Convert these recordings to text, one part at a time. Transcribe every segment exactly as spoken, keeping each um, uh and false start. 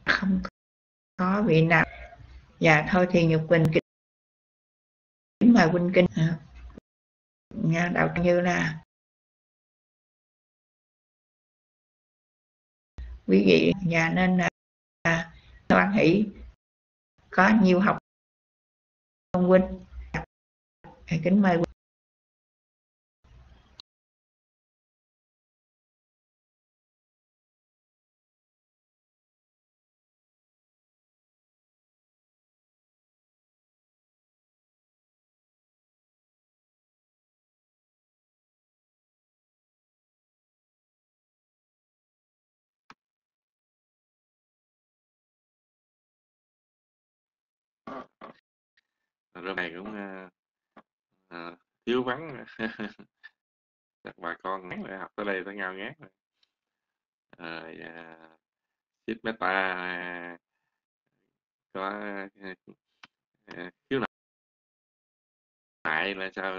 không có vị nào. Dạ thôi thì Nhật Quỳnh kính mời Quỳnh Kinh nha, đạo như là quý vị nhà nên là hoan hỷ có nhiều học không Quỳnh. Kính mời Quỳnh. Rồi này cũng uh, uh, thiếu vắng chắc bà con ngán lại học tới đây tới ngao ngán rồi. Rồi uh, Chip Meta uh, có uh, uh, khiếu nại là sao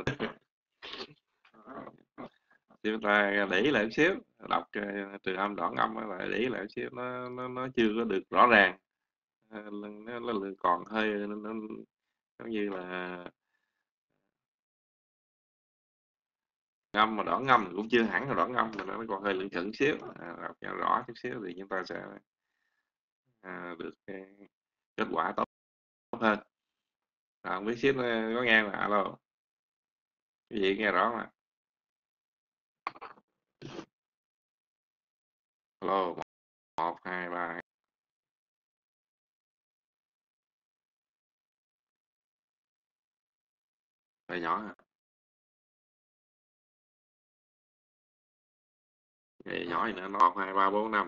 Chip Meta để ý lại một xíu, đọc uh, từ âm đoạn âm á, lại để ý lại một xíu, nó nó nó chưa có được rõ ràng. Uh, nó, nó, nó còn hơi nó, nó giống như là ngâm mà đoạn ngâm cũng chưa hẳn là đoạn ngâm, mà nó còn hơi lững thững xíu, à, đọc cho rõ chút xíu thì chúng ta sẽ à, được cái kết quả tốt hơn. À, không biết ship có nghe mà alo, cái gì nghe rõ mà alo, một hai ba hơi nhỏ hả? Vậy nhỏ gì nữa, một hai ba bốn năm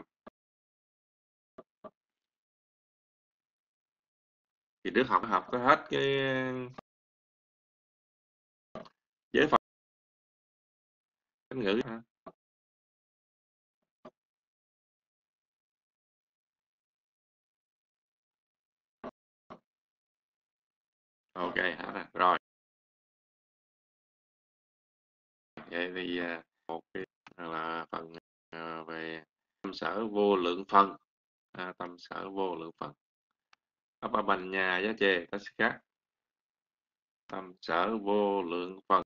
thì đứa học học tới hết cái giới phật chánh ngữ hả? Ok hả rồi. Vậy thì à, một cái là phần à, về tâm sở vô lượng phần, à, tâm sở vô lượng phần Abhamanya giá chê Tassika, tâm sở vô lượng phần.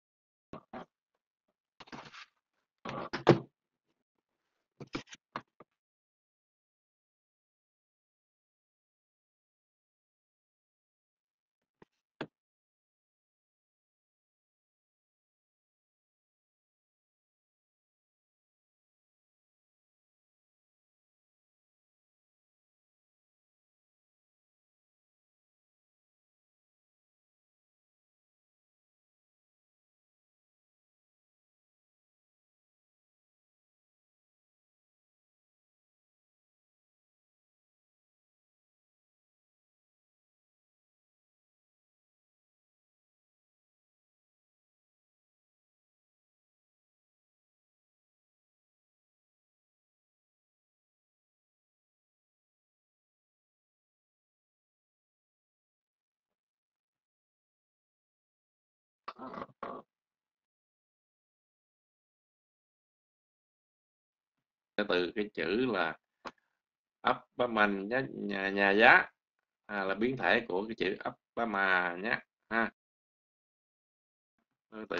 Từ cái chữ là Upperman nhá, nhà, nhà giá, à, là biến thể của cái chữ Upperman nhé ha. Từ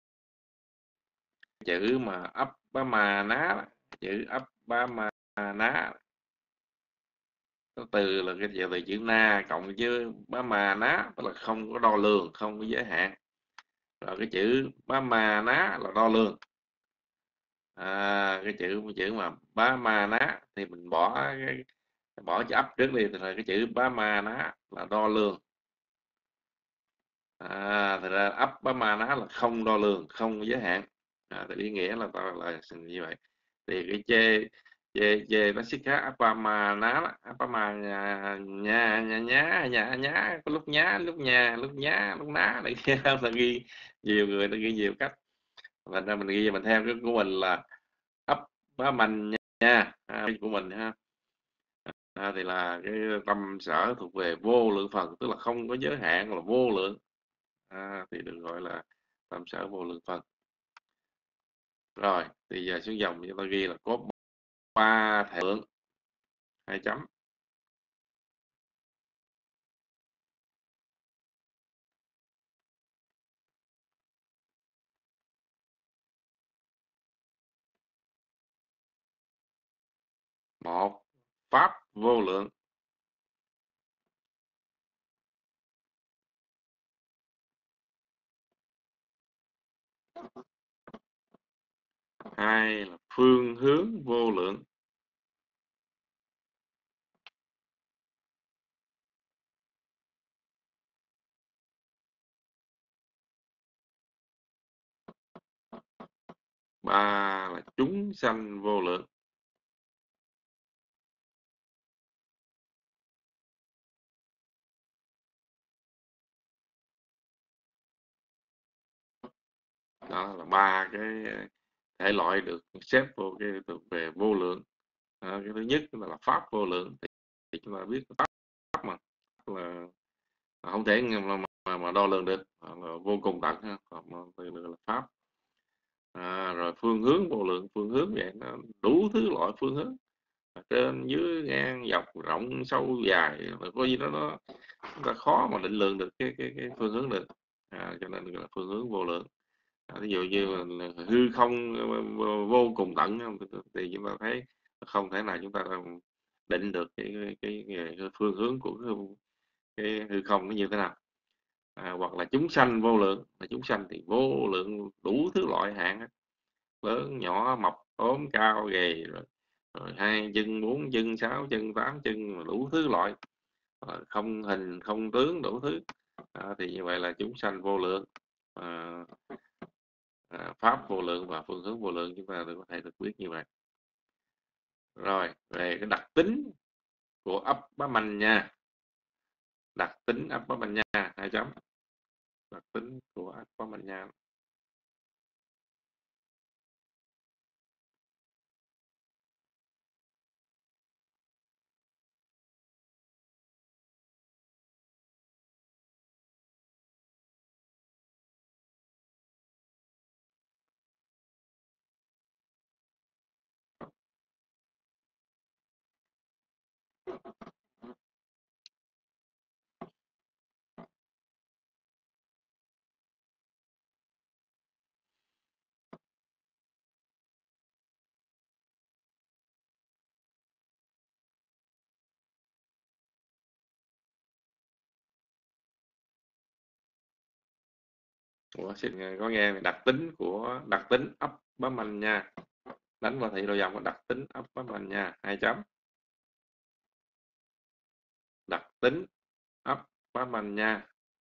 chữ mà Upperman ná, chữ Upperman ná, nó từ là cái chữ từ chữ na cộng với bá ma ná, tức là không có đo lường, không có giới hạn. Rồi cái chữ bá ma ná là đo lường. À, cái chữ chữ mà bá ma ná thì mình bỏ cái, bỏ chữ ấp trước đi, thì là cái chữ bá ma ná là đo lường. À, thật ra ấp bá ma ná là không đo lường, không giới hạn. À, thì ý nghĩa là là, là như vậy. Thì cái chê chê chê nó xích khác áp ma ná đó, áp ma nhà nhà nhà nhá nhà nhá, có lúc nhá lúc nhà lúc nhá lúc ná này kia là ghi nhiều người nó ghi nhiều cách, và ra mình ghi mình theo cái của mình là ấp bá mạnh nha, à, của mình ha. À, thì là cái tâm sở thuộc về vô lượng phần, tức là không có giới hạn, là vô lượng, à, thì được gọi là tâm sở vô lượng phần. Rồi thì giờ xuống dòng chúng ta ghi là có ba thể lượng, hai chấm. Một, pháp vô lượng. Hai là phương hướng vô lượng. Ba là chúng sanh vô lượng. Đó là ba cái thể loại được xếp vô cái thuộc về vô lượng. À, cái thứ nhất là pháp vô lượng, thì, thì chúng ta biết pháp mà là không thể mà, mà, mà đo lường được, là vô cùng tận ha. Còn mà từ là pháp. À, rồi phương hướng vô lượng, phương hướng vậy nó đủ thứ loại phương hướng, trên dưới ngang dọc rộng sâu dài, rồi có gì đó nó chúng ta khó mà định lượng được cái cái cái phương hướng được. À, cho nên là phương hướng vô lượng. À, ví dụ như là hư không vô cùng tận thì chúng ta thấy không thể nào chúng ta định được cái cái, cái, cái phương hướng của cái, cái hư không nó như thế nào. À, hoặc là chúng sanh vô lượng, là chúng sanh thì vô lượng đủ thứ loại hạng, lớn nhỏ mập ốm cao gầy, rồi, rồi hai chân bốn chân sáu chân tám chân, đủ thứ loại, không hình không tướng đủ thứ. À, thì như vậy là chúng sanh vô lượng. À, à, pháp vô lượng và phương hướng vô lượng chúng ta có thể được biết như vậy. Rồi về cái đặc tính của ấp bá manh nha, đặc tính ấp bá manh nha, hai chấm, đặc tính của ấp bá manh nha. Ủa, xin có nghe về đặc tính của đặc tính ấp bá manh nha, đánh vào thị đầu dòng có đặc tính ấp bá manh nha, hai chấm, đặc tính ấp bá manh nha,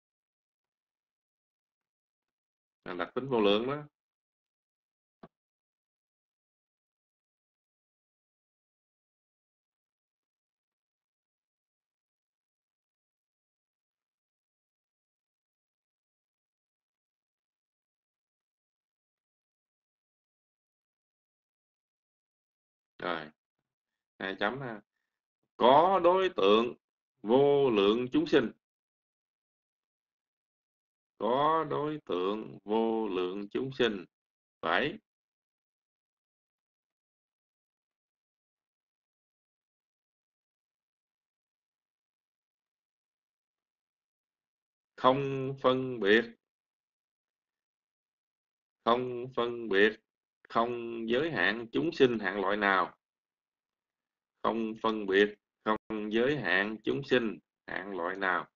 là đặc tính vô lượng đó. Rồi hai chấm ha. Có đối tượng vô lượng chúng sinh, có đối tượng vô lượng chúng sinh. Bảy, không phân biệt, không phân biệt, không giới hạn chúng sinh hạng loại nào, không phân biệt, không giới hạn chúng sinh hạng loại nào.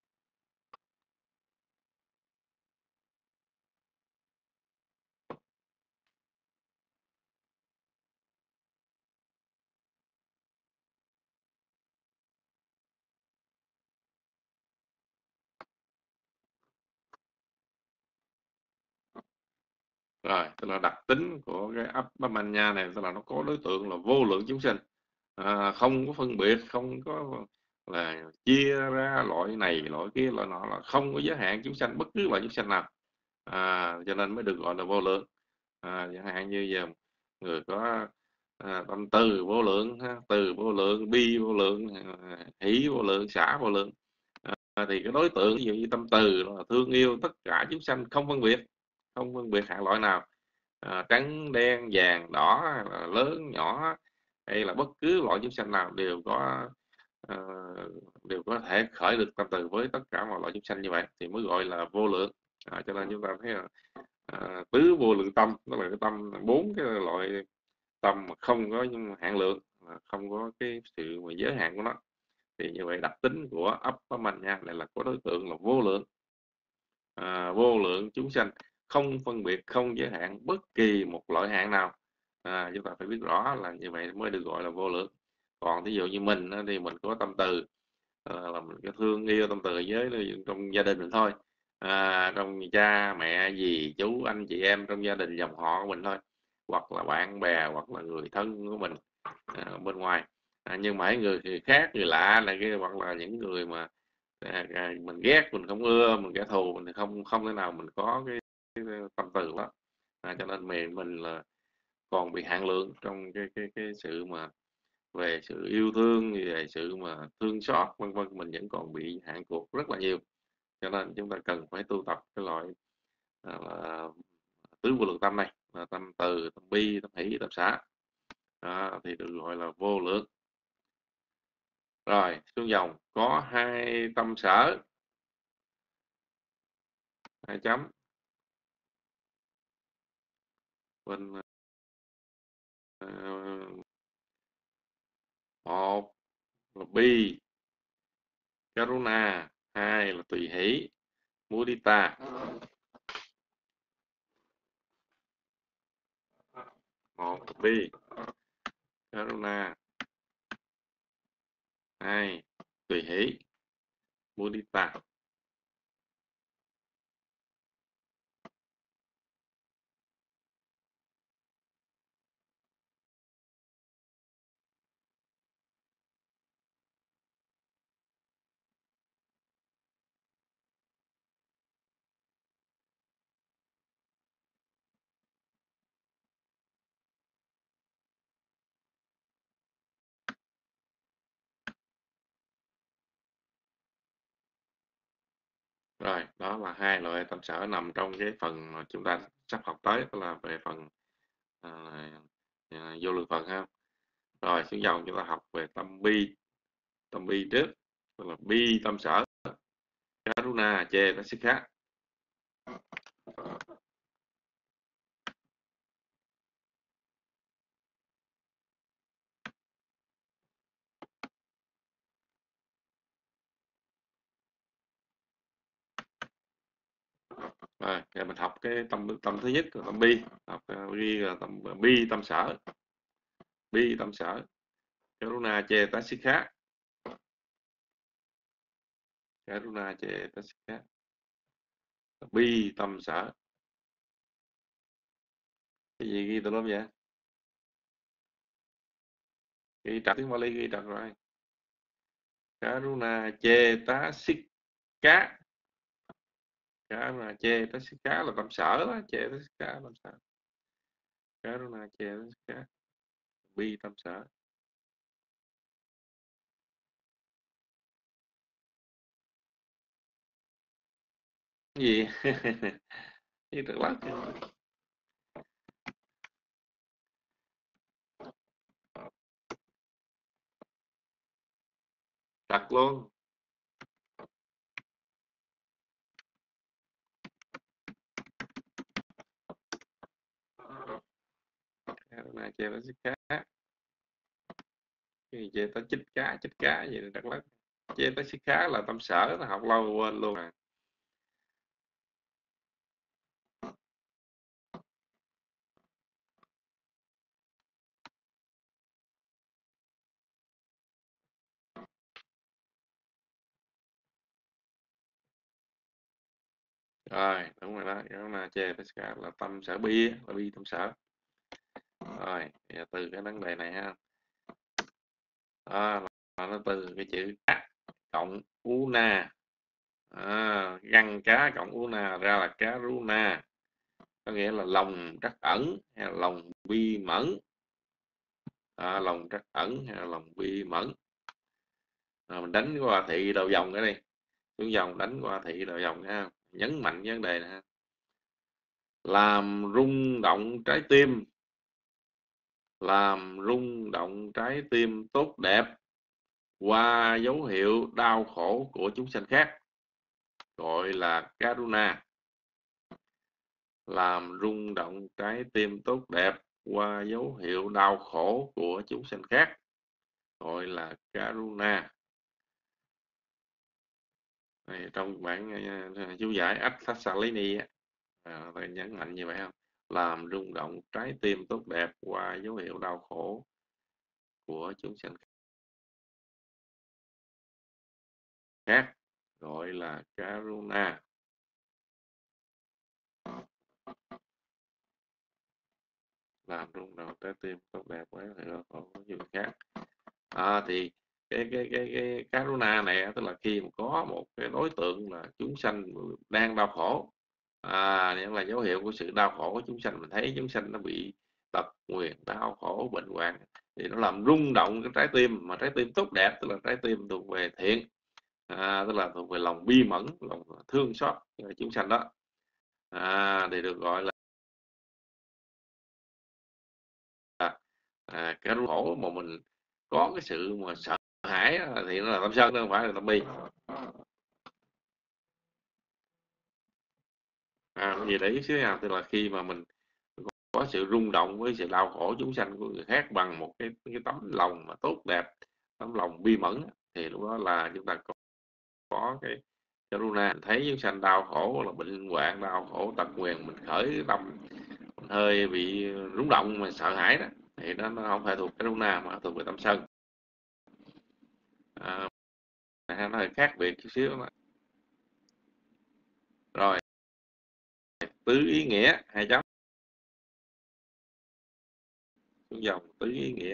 Rồi, tức là đặc tính của cái ấp bá manh nha này, tức là nó có đối tượng là vô lượng chúng sinh, à, không có phân biệt, không có là chia ra loại này loại kia loại nọ, là không có giới hạn chúng sanh bất cứ loại chúng sanh nào. À, cho nên mới được gọi là vô lượng. À, chẳng hạn như giờ người có à, tâm từ vô lượng ha, từ vô lượng, bi vô lượng, à, hỷ vô lượng, xả vô lượng. À, thì cái đối tượng ví dụ như tâm từ là thương yêu tất cả chúng sanh không phân biệt, không phân biệt hạng loại nào, à, trắng đen vàng đỏ, là lớn nhỏ, hay là bất cứ loại chúng sanh nào đều có ờ, đều có thể khởi được tâm từ với tất cả mọi loại chúng sanh, như vậy thì mới gọi là vô lượng. À, cho nên chúng ta thấy là à, tứ vô lượng tâm, đó là cái tâm bốn cái loại tâm mà không có hạn lượng, không có cái sự mà giới hạn của nó. Thì như vậy đặc tính của Upperman nha, này là có đối tượng là vô lượng, à, vô lượng chúng sanh, không phân biệt, không giới hạn bất kỳ một loại hạn nào. À, chúng ta phải biết rõ là như vậy mới được gọi là vô lượng. Còn ví dụ như mình thì mình có tâm từ, à, là mình có thương yêu tâm từ với trong gia đình mình thôi, à, trong cha mẹ dì chú anh chị em trong gia đình dòng họ của mình thôi, hoặc là bạn bè hoặc là người thân của mình à, bên ngoài. À, nhưng mà người thì khác, người lạ này kia, hoặc là những người mà à, à, mình ghét, mình không ưa, mình kẻ thù, mình thì không không thể nào mình có cái, cái tâm từ đó. À, cho nên mình mình là còn bị hạn lượng trong cái cái cái sự mà về sự yêu thương, về sự mà thương xót vân vân, mình vẫn còn bị hạn cuộc rất là nhiều. Cho nên chúng ta cần phải tu tập cái loại à, là tứ vô lượng tâm này, là tâm từ, tâm bi, tâm hỷ, tâm xả, à, thì được gọi là vô lượng. Rồi xuống dòng có hai tâm sở, hai chấm bên uh, một là bi karuna, hai là tùy hỷ mudita. Một là bi karuna, hai tùy hỷ mudita. Rồi đó là hai loại tâm sở nằm trong cái phần mà chúng ta sắp học tới, đó là về phần à, à, vô lượng phần ha. Rồi xuống dòng chúng ta học về tâm bi. Tâm bi trước, đó là bi tâm sở karuna chê nó sức khác. Rồi giờ mình học cái tâm tâm thứ nhất là tâm bi, học uh, bi là tâm bi tâm sở, bi tâm sở karuna chê tá sức khác, karuna chê tá sức khác, bi tâm sở. Cái gì ghi tùm lum vậy? Ghi trật tiếng Bali, ghi trật rồi. Karuna chê tá sức cá, karuna chê tá sức cá là tâm sở đó, chê tá sức cá tâm sở, karuna chê tá sức cá, bi tâm sở. Cái gì? Ghi trật lắm. Trật luôn. Karuna chê tá sức cá, cái gì chê tá chích cá, chích cá gì trật lắm. Chê tá sức khá là tâm sở, nó học lâu quên luôn à. Rồi đúng rồi đó, đó là chê tá sức khá là tâm sở bi, là bi tâm sở. Rồi từ cái vấn đề này ha, đó, là nó từ cái chữ cá cộng una, à, găng cá cộng una ra là cá runa, có nghĩa là lòng trắc ẩn hay là lòng bi mẫn, à, lòng trắc ẩn hay là lòng bi mẫn. À, mình đánh qua thị đầu dòng cái đi, xuống dòng đánh qua thị đầu dòng ha, nhấn mạnh vấn đề này ha. Làm rung động trái tim, làm rung động trái tim tốt đẹp qua dấu hiệu đau khổ của chúng sanh khác, gọi là karuna. Làm rung động trái tim tốt đẹp qua dấu hiệu đau khổ của chúng sanh khác, gọi là Karuna. Này, trong bản uh, chú giải Atthassalini á, à, phải nhấn mạnh như vậy không? Làm rung động trái tim tốt đẹp qua dấu hiệu đau khổ của chúng sanh khác, gọi là Karuna. Làm rung động trái tim tốt đẹp qua dấu hiệu đau khổ của chúng khác. À, thì cái cái cái cái Karuna này tức là khi mà có một cái đối tượng là chúng sanh đang đau khổ, à, nghĩa là dấu hiệu của sự đau khổ của chúng sanh, mình thấy chúng sanh nó bị tật nguyền, đau khổ, bệnh hoạn, thì nó làm rung động cái trái tim, mà trái tim tốt đẹp tức là trái tim thuộc về thiện, à, tức là thuộc về lòng bi mẫn, lòng thương xót chúng sanh đó, à, thì được gọi là à, cái khổ mà mình có cái sự mà sợ hãi thì nó là tâm sân, nó không phải là tâm bi. À, cái gì để ý xíu nha, tức là khi mà mình có sự rung động với sự đau khổ chúng sanh của người khác bằng một cái cái tấm lòng mà tốt đẹp, tấm lòng bi mẫn, thì lúc đó là chúng ta có, có cái karuna, thấy chúng sanh đau khổ là bệnh hoạn, đau khổ tật nguyền, mình khởi tâm mình hơi bị rung động mà sợ hãi đó, thì nó, nó không phải thuộc karuna mà thuộc về tâm sân. À, nó hơi khác biệt chút xíu đó. Rồi, tứ ý nghĩa hai chấm xuống dòng tứ ý nghĩa.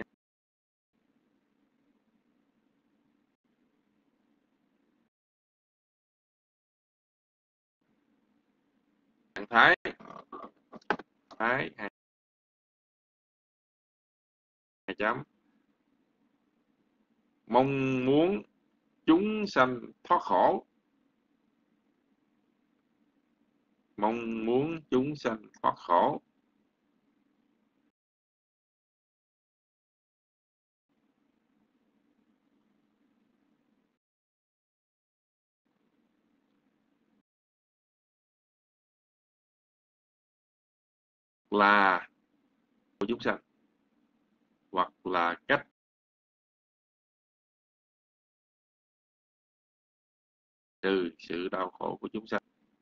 Trạng thái, thái hai, hai chấm, mong muốn chúng sanh thoát khổ, mong muốn chúng sanh thoát khổ. Là của chúng sanh, hoặc là cách trừ sự đau khổ của chúng sanh.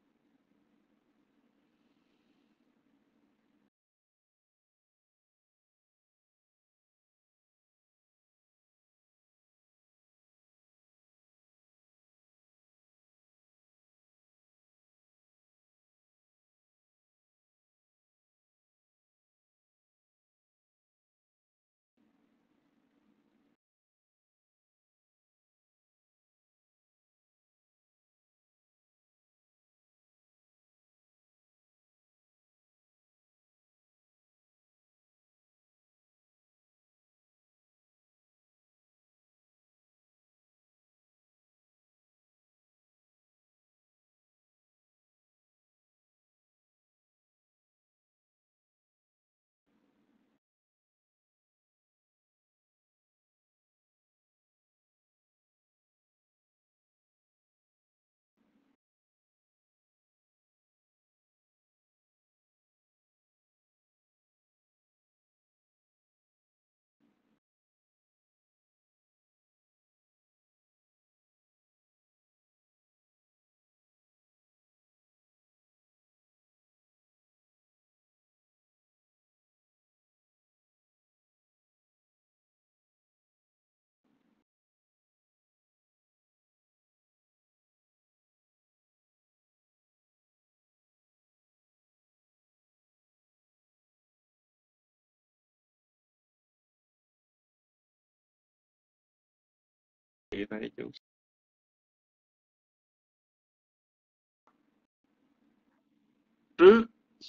Thì thấy chúng trước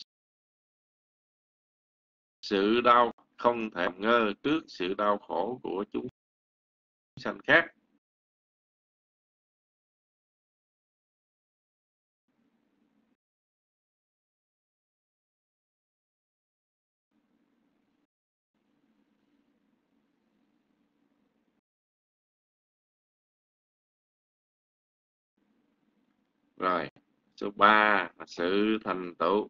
sự đau, không thể ngơ trước sự đau khổ của chúng sanh khác. Rồi, số ba là sự thành tựu,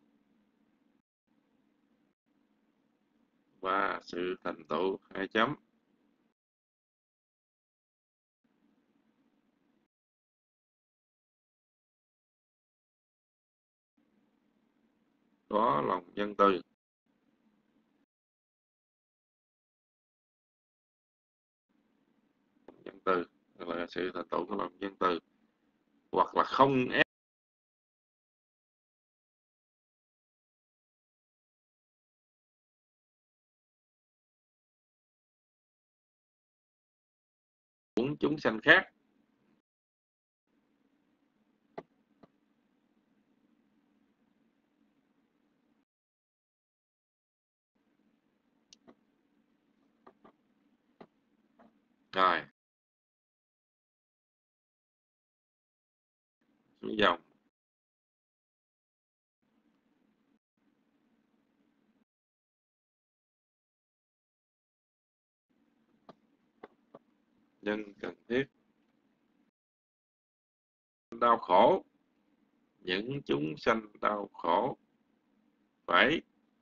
và sự thành tựu hai chấm. có lòng nhân từ. Nhân từ là sự thành tựu của lòng nhân từ, hoặc là không ép uổng chúng sanh khác. Rồi xuống dòng. Nhân cần thiết. Đau khổ, những chúng sanh đau khổ phải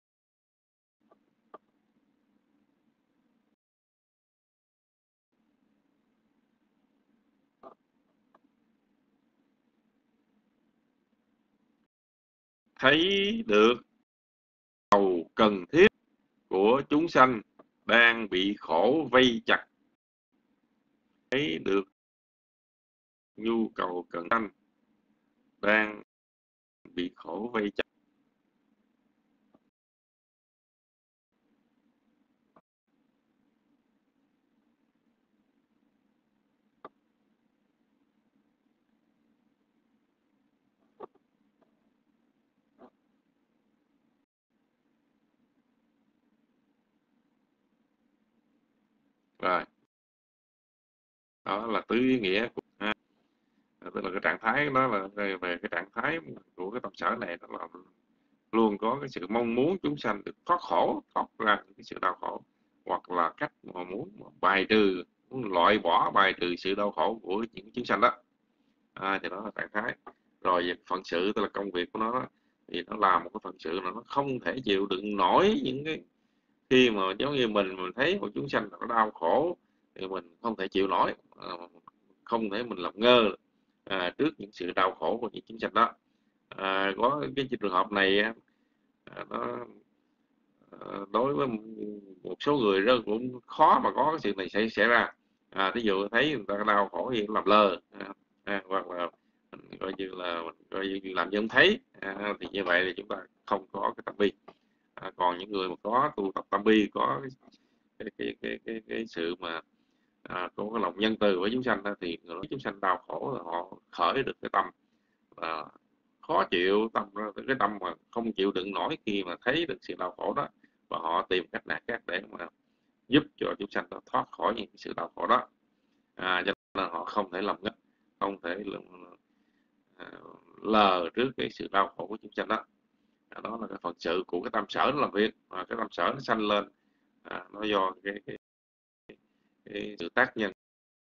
thấy được cầu cần thiết của chúng sanh đang bị khổ vây chặt, thấy được nhu cầu cần sanh đang bị khổ vây chặt. Rồi đó là tứ ý nghĩa của, ha. Tức là cái trạng thái đó là về, về cái trạng thái của cái tâm sở này, đó là luôn có cái sự mong muốn chúng sanh được thoát khổ, thoát ra cái sự đau khổ, hoặc là cách mà muốn bài trừ, muốn loại bỏ bài trừ sự đau khổ của những chúng sanh đó. À, thì đó là trạng thái. Rồi phận sự, tức là công việc của nó đó, thì nó làm một cái phận sự là nó không thể chịu đựng nổi những cái khi mà giống như mình mình thấy một chúng sanh nó đau khổ thì mình không thể chịu nổi, à, không thể mình làm ngơ à, trước những sự đau khổ của những chúng sanh đó. À, có cái trường hợp này à, nó à, đối với một số người rất cũng khó mà có cái sự này xảy xảy ra. À, ví dụ thấy người ta đau khổ thì làm lơ, à, à, hoặc là mình coi như là mình coi như làm như không thấy, à, thì như vậy thì chúng ta không có cái tâm bi. À, còn những người mà có tu tập tâm bi, có cái cái cái cái, cái, cái sự mà à, có cái lòng nhân từ với chúng sanh đó, thì người chúng sanh đau khổ là họ khởi được cái tâm à, khó chịu, tâm cái tâm mà không chịu đựng nổi khi mà thấy được sự đau khổ đó, và họ tìm cách nào khác để mà giúp cho chúng sanh đó thoát khỏi những sự đau khổ đó. À, cho nên họ không thể làm ngất, không thể à, lờ trước cái sự đau khổ của chúng sanh đó. À, đó là cái phận sự của cái tâm sở nó làm việc, và cái tâm sở nó sanh lên à, nó do cái, cái, cái sự tác nhân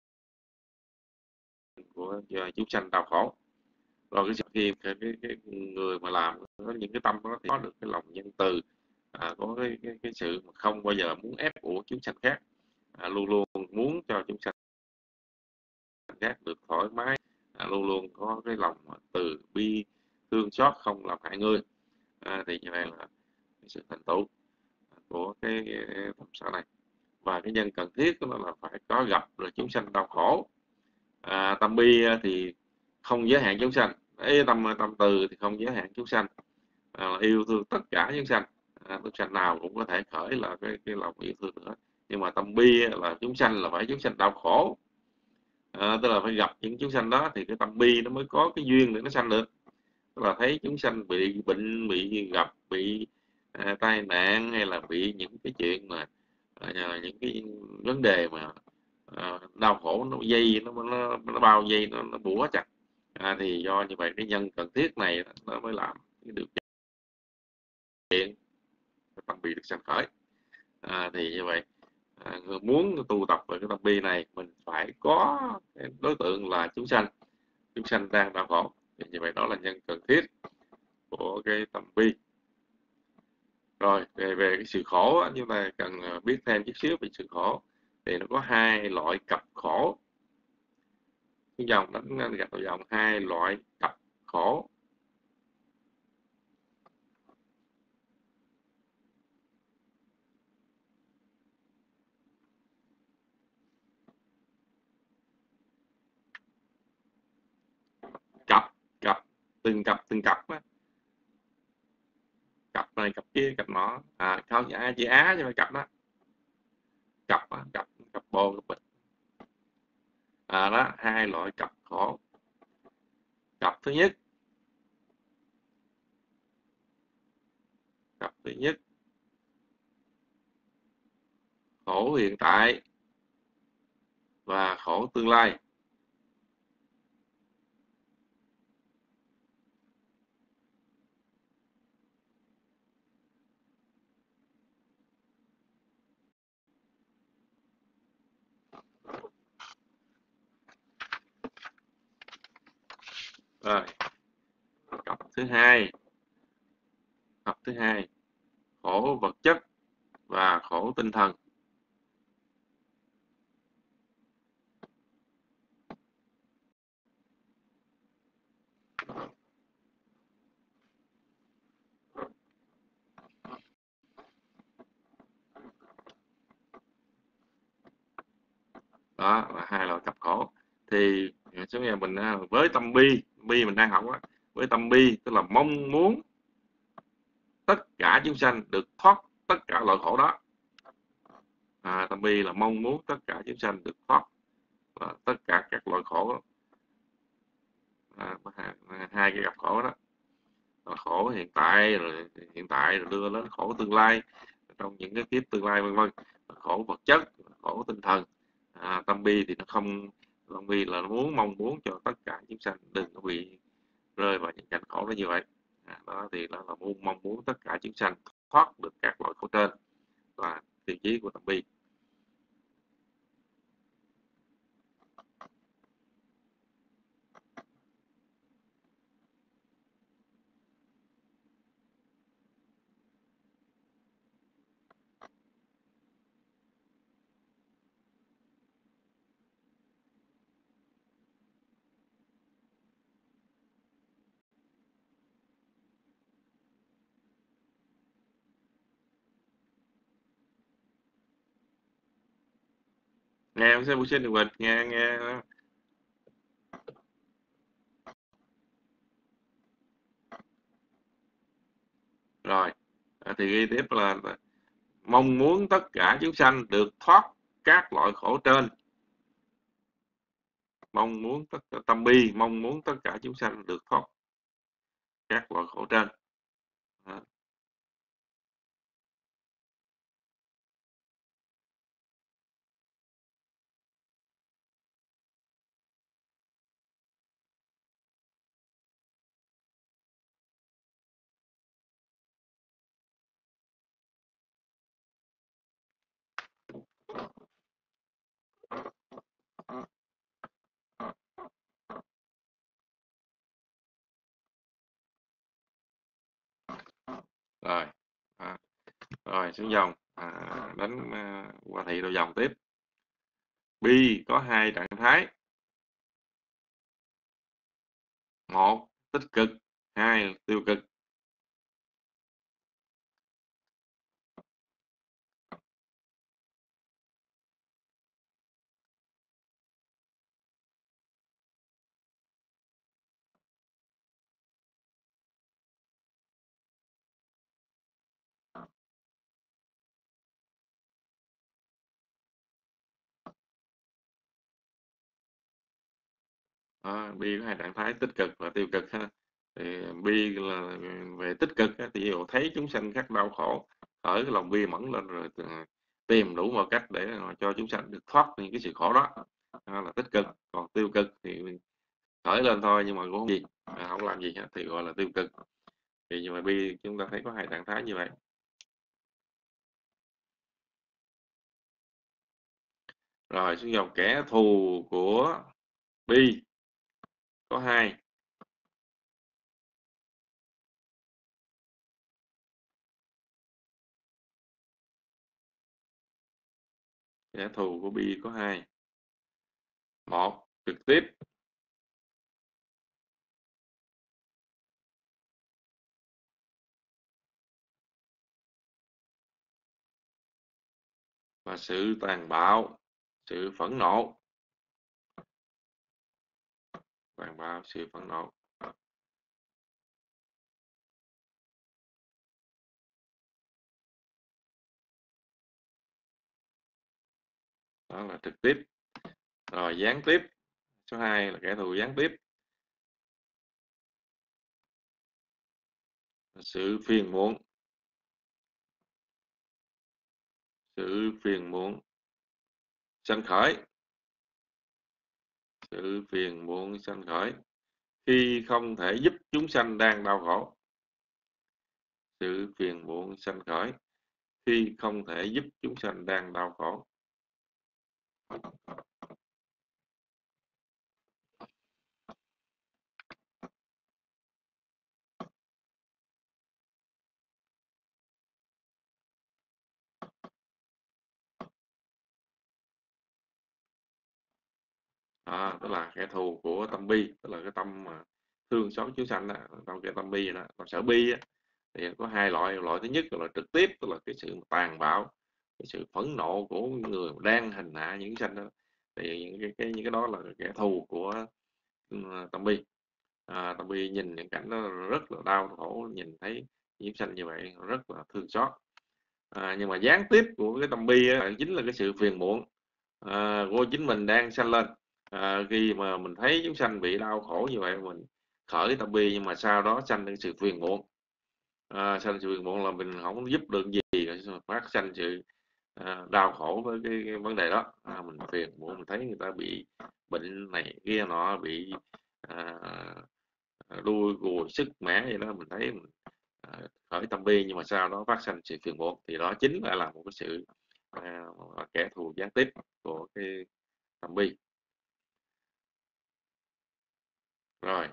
của chúng sanh đau khổ. Rồi cái khi cái, cái, cái người mà làm có những cái tâm đó thì có được cái lòng nhân từ, à, có cái, cái, cái sự mà không bao giờ muốn ép buộc chúng sanh khác, à, luôn luôn muốn cho chúng sanh khác được thoải mái, à, luôn luôn có cái lòng từ bi thương xót, không làm hại người. À, thì như vậy là cái sự thành tựu của cái, cái tâm sở này. Và cái nhân cần thiết của nó là phải có gặp rồi chúng sanh đau khổ. À, tâm bi thì không giới hạn chúng sanh, Ê, tâm tâm từ thì không giới hạn chúng sanh, à, yêu thương tất cả chúng sanh, à, chúng sanh nào cũng có thể khởi là cái cái lòng yêu thương nữa. Nhưng mà tâm bi là chúng sanh là phải chúng sanh đau khổ, à, tức là phải gặp những chúng sanh đó thì cái tâm bi nó mới có cái duyên để nó sanh được. Tức là thấy chúng sanh bị bệnh, bị gặp, bị à, tai nạn, hay là bị những cái chuyện mà à, những cái vấn đề mà à, đau khổ nó dây nó nó, nó bao dây nó, nó bủa chặt, à, thì do như vậy cái nhân cần thiết này nó mới làm cái điều kiện tâm bi được sanh khởi. À, thì như vậy à, người muốn tu tập về cái tâm bi này mình phải có cái đối tượng là chúng sanh, chúng sanh đang đau khổ, thì như vậy đó là nhân cần thiết của cái tâm bi. Rồi về về cái sự khổ á, chúng ta cần biết thêm chút xíu về sự khổ. Thì nó có hai loại cặp khổ, cái dòng đánh gạch vào dòng hai loại cặp khổ. từng cặp từng cặp á, cặp này cặp kia cặp nọ, à không à, chữ Á chứ không phải cặp đó, cặp á, cặp cặp bồ cặp bịch, à đó hai loại cặp khổ. Cặp thứ nhất, cặp thứ nhất khổ hiện tại và khổ tương lai. Rồi, cặp thứ hai, cặp thứ hai khổ vật chất và khổ tinh thần. Đó là hai loại cặp khổ. Thì số nhà mình với tâm bi, bi mình đang học á, với tâm bi tức là mong muốn tất cả chúng sanh được thoát tất cả loại khổ đó. À, tâm bi là mong muốn tất cả chúng sanh được thoát à, tất cả các loại khổ đó. À, hai cái gặp khổ đó là khổ hiện tại, rồi hiện tại rồi đưa đến khổ tương lai trong những cái kiếp tương lai vân vân, khổ vật chất, khổ tinh thần. À, tâm bi thì nó không, tâm bi là nó muốn mong muốn cho tất cả chúng sanh đừng có bị rơi vào những cảnh khổ đó như vậy. À, đó thì nó là muốn mong muốn tất cả chúng sanh thoát được các loại khổ trên, và tiêu chí của tâm bi. Nghe không sẽ buổi sinh được mình nghe nghe rồi. À, thì ghi tiếp là mong muốn tất cả chúng sanh được thoát các loại khổ trên, mong muốn tất cả tâm bi mong muốn tất cả chúng sanh được thoát các loại khổ trên. Đó. Rồi. À, rồi xuống dòng, à, đánh à, qua thị đầu dòng tiếp. Bi có hai trạng thái: một tích cực, hai tiêu cực. Đó, bi có hai trạng thái tích cực và tiêu cực ha. Thì bi là về tích cực thì dụ thấy chúng sanh khác đau khổ, ở cái lòng bi mẫn lên rồi tìm đủ mọi cách để cho chúng sanh được thoát những cái sự khổ đó, đó là tích cực. Còn tiêu cực thì khởi lên thôi nhưng mà cũng không gì, không làm gì hết thì gọi là tiêu cực. Thì nhưng mà bi chúng ta thấy có hai trạng thái như vậy. Rồi xuống dòng kẻ thù của bi có hai: kẻ thù của bi có hai: một trực tiếp và sự tàn bạo, sự phẫn nộ. Tàn bạo, sự phẫn nộ. đó là trực tiếp. Rồi gián tiếp, số hai là kẻ thù gián tiếp. Sự phiền muộn, sự phiền muộn sanh khởi, sự phiền muộn sanh khởi khi không thể giúp chúng sanh đang đau khổ. Sự phiền muộn sanh khởi khi không thể giúp chúng sanh đang đau khổ. À, tức là kẻ thù của tâm bi, tức là cái tâm mà thương xót chúng sanh đó, trong cái tâm bi đó, tâm sở bi á, thì có hai loại. Loại thứ nhất là trực tiếp, tức là cái sự tàn bạo, cái sự phẫn nộ của người đang hành hạ những sanh đó, thì những cái, cái những cái đó là kẻ thù của ừ, tâm bi. À, tâm bi nhìn những cảnh đó rất là đau khổ, nhìn thấy những sanh như vậy rất là thương xót. À, nhưng mà gián tiếp của cái tâm bi á, chính là cái sự phiền muộn à, của chính mình đang sanh lên. À, khi mà mình thấy chúng sanh bị đau khổ như vậy, mình khởi tâm bi, nhưng mà sau đó sanh cái sự phiền muộn. À, sanh sự phiền muộn là mình không giúp được gì, phát sanh sự à, đau khổ với cái, cái vấn đề đó. À, mình phiền muộn, mình thấy người ta bị bệnh này kia nọ, bị à, đuôi gùi sức mẻ vậy đó, mình thấy mình à, khởi tâm bi, nhưng mà sau đó phát sinh sự phiền muộn, thì đó chính là, là một cái sự à, kẻ thù gián tiếp của cái tâm bi. Rồi,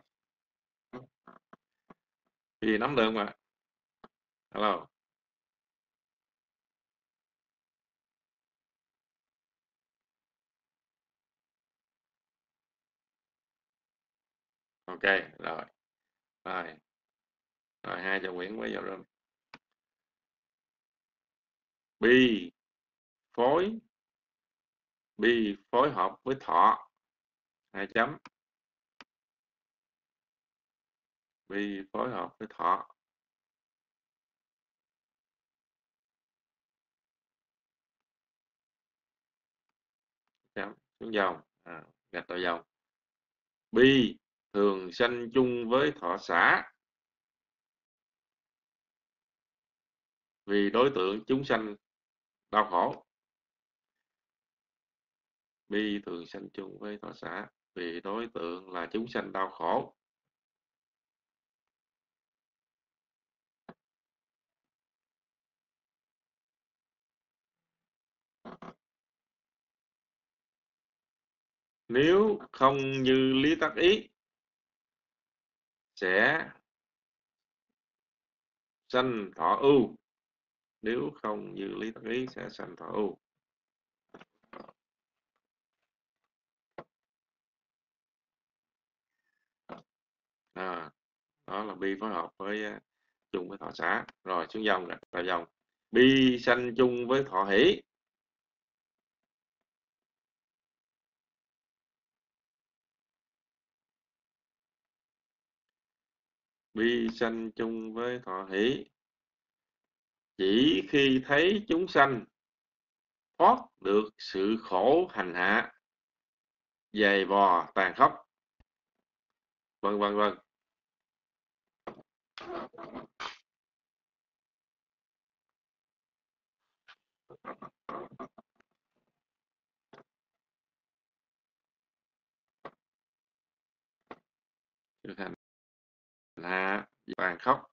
thì nắm được không ạ? Hello. Ok. Rồi. Rồi. Rồi, hai cho Nguyễn với vào room. Bi phối, bi phối hợp với thọ, hai chấm. Bi phối hợp với thọ, chấm xuống dòng, à, gạch đầu dòng. Bi thường sanh chung với thọ xã, vì đối tượng chúng sanh đau khổ. Bi thường sanh chung với thọ xã, vì đối tượng là chúng sanh đau khổ. Nếu không như lý tác ý, sẽ sanh thọ ưu. Nếu không như lý tác ý, sẽ sanh thọ ưu. À, đó là bi phối hợp với uh, chung với thọ xã. Rồi xuống dòng, gạch vào dòng. Bi sanh chung với thọ hỷ, bi sanh chung với thọ hỷ chỉ khi thấy chúng sanh thoát được sự khổ hành hạ, dày vò tàn khốc, vân vân vân. Được hành hạ tàn khốc.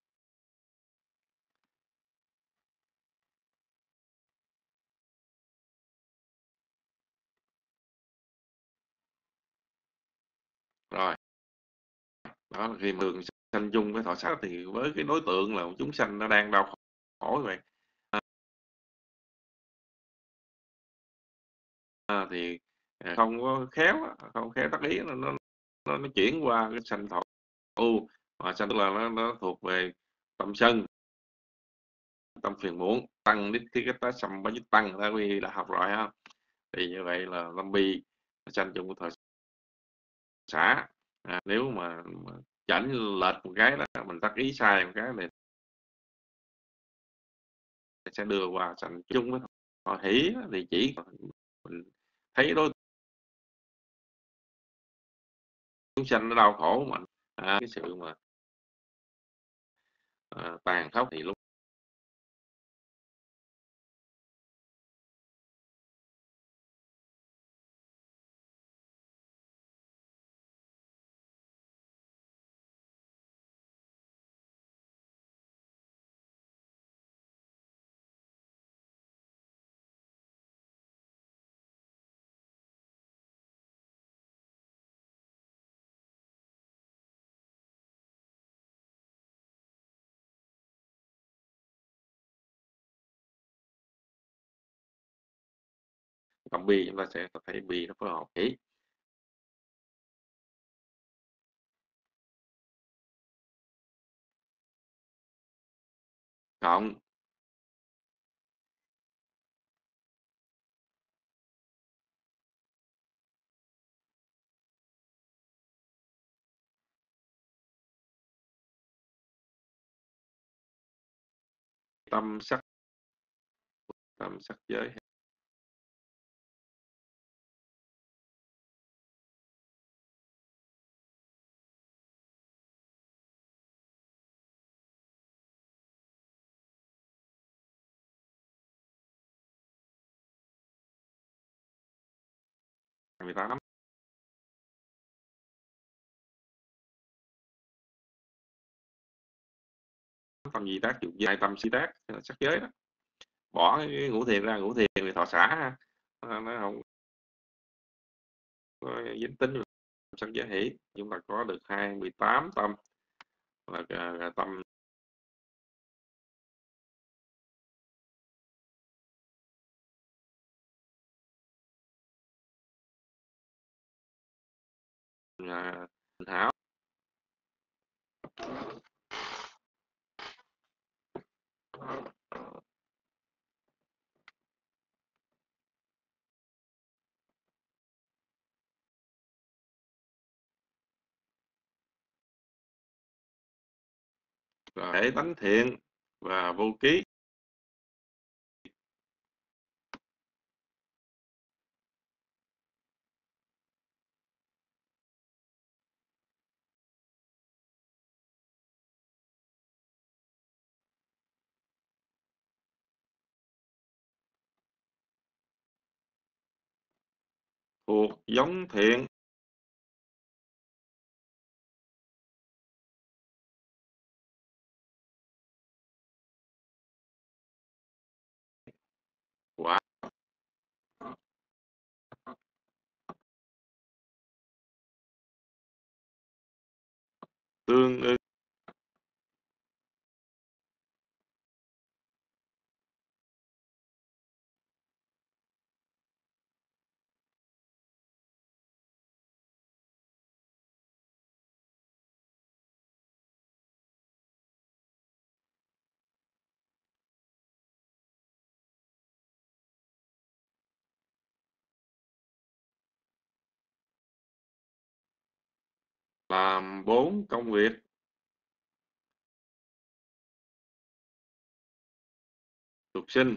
Rồi, đó là khi thường sanh chung với thọ xã, thì với cái đối tượng là chúng sanh nó đang đau khổ như vậy, à, thì à, không có khéo, không khéo tác ý, nó nó nó, nó chuyển qua cái sanh thọ ưu. Mà sanh tức là nó, nó thuộc về tâm sân, tâm phiền muộn, tăng đích cái tá sầm với tăng, ta quy đã học rồi ha. Thì như vậy là tâm bi sanh chung với thọ xã. À, nếu mà, mà chảnh lệch một cái đó, mình tác ý sai một cái này sẽ đưa qua sanh chung với thọ hỷ, thì chỉ mình thấy đối chúng sanh nó đau khổ mà à, cái sự mà à, tàn khốc thì lúc tâm bi chúng ta sẽ thấy bi nó phối hợp hỷ. Không, tâm sắc tâm sắc giới hai mươi tám, tâm di tác dụng hai tâm si tác sắc giới đó, bỏ cái ngũ thiền ra, ngũ thiền thì thọ xả ha, nó không có dính tính sắc giới hỷ. Chúng ta có được hai mươi tám tâm là, là tâm à, hảo. Thể tánh thiện và vô ký. Thuộc giống thiện. Quả tương ưng. Làm bốn công việc. Tục sinh.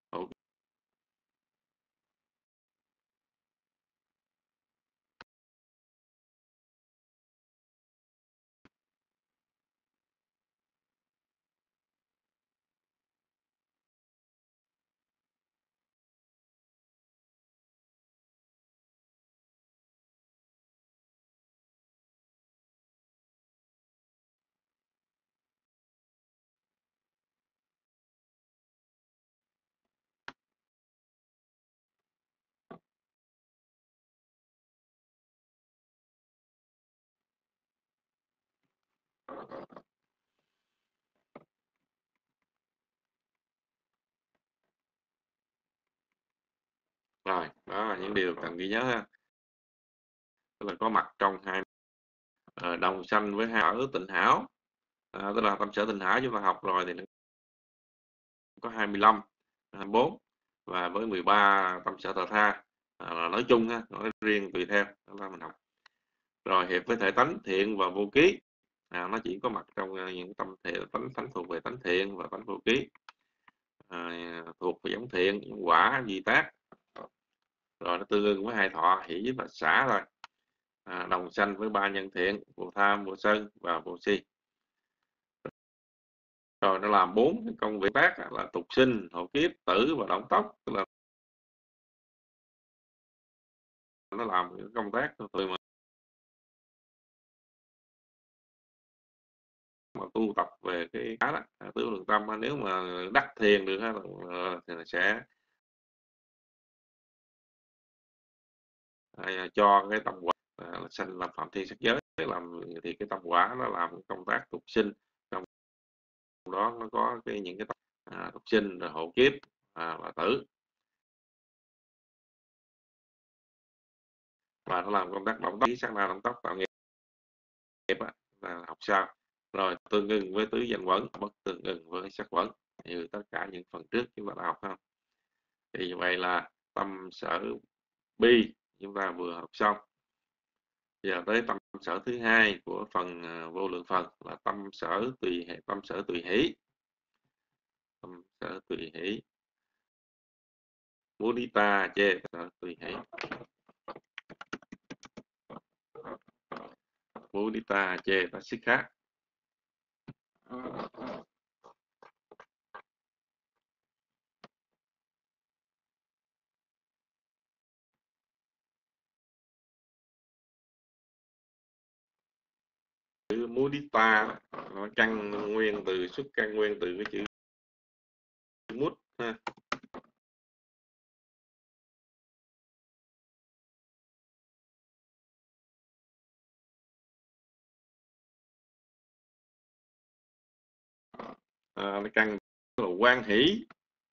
Rồi, đó là những điều cần ghi nhớ ha. Tức là có mặt trong hai uh, đồng sanh với hai ở tịnh hảo. À, tức là tâm sở tịnh hảo chúng ta học rồi thì nó có hai mươi lăm, hai mươi bốn và với mười ba tâm sở tà tha, à, là nói chung ha, nói riêng tùy theo đó là mình học. Rồi hiệp với thể tánh thiện và vô ký, à, nó chỉ có mặt trong những tâm thể tánh tánh thuộc về tánh thiện và tánh vô ký, à, thuộc về giống thiện, giống quả, di tác. rồi nó tương ưng với hai thọ hỷ và xả rồi. À, đồng sanh với ba nhân thiện, vô tham, vô sân và vô si. Rồi nó làm bốn cái công việc tác là tục sinh, hộ kiếp, tử và động tóc, tức là nó làm những công tác từ mà, mà tu tập về cái đó, đó tứ lượng tâm. Nếu mà đắc thiền được thì sẽ à, cho cái tâm quả à, sanh làm phạm thiên sắc giới, làm thì cái tâm quả nó làm công tác tục sinh, trong đó nó có cái những cái à, tục sinh rồi hộ kiếp à, và tử, và nó làm công tác động tóc, sát na động tóc, tạo nghiệp á, là học sao. Rồi tương ưng với tứ danh quẩn, bất tương ưng với sắc quẩn, như tất cả những phần trước chúng ta đã học không. Thì như vậy là tâm sở bi chúng ta vừa học xong. Giờ tới tâm sở thứ hai của phần uh, vô lượng phần là tâm sở tùy hệ, tâm sở tùy hỷ. Tâm sở tùy hỷ, mudita chê sở tùy hỷ, mudita chê ta xích khác. Chữ mudita nó căn nguyên từ, xuất căn nguyên từ cái chữ mút ha. À, nó căn là quan hỷ.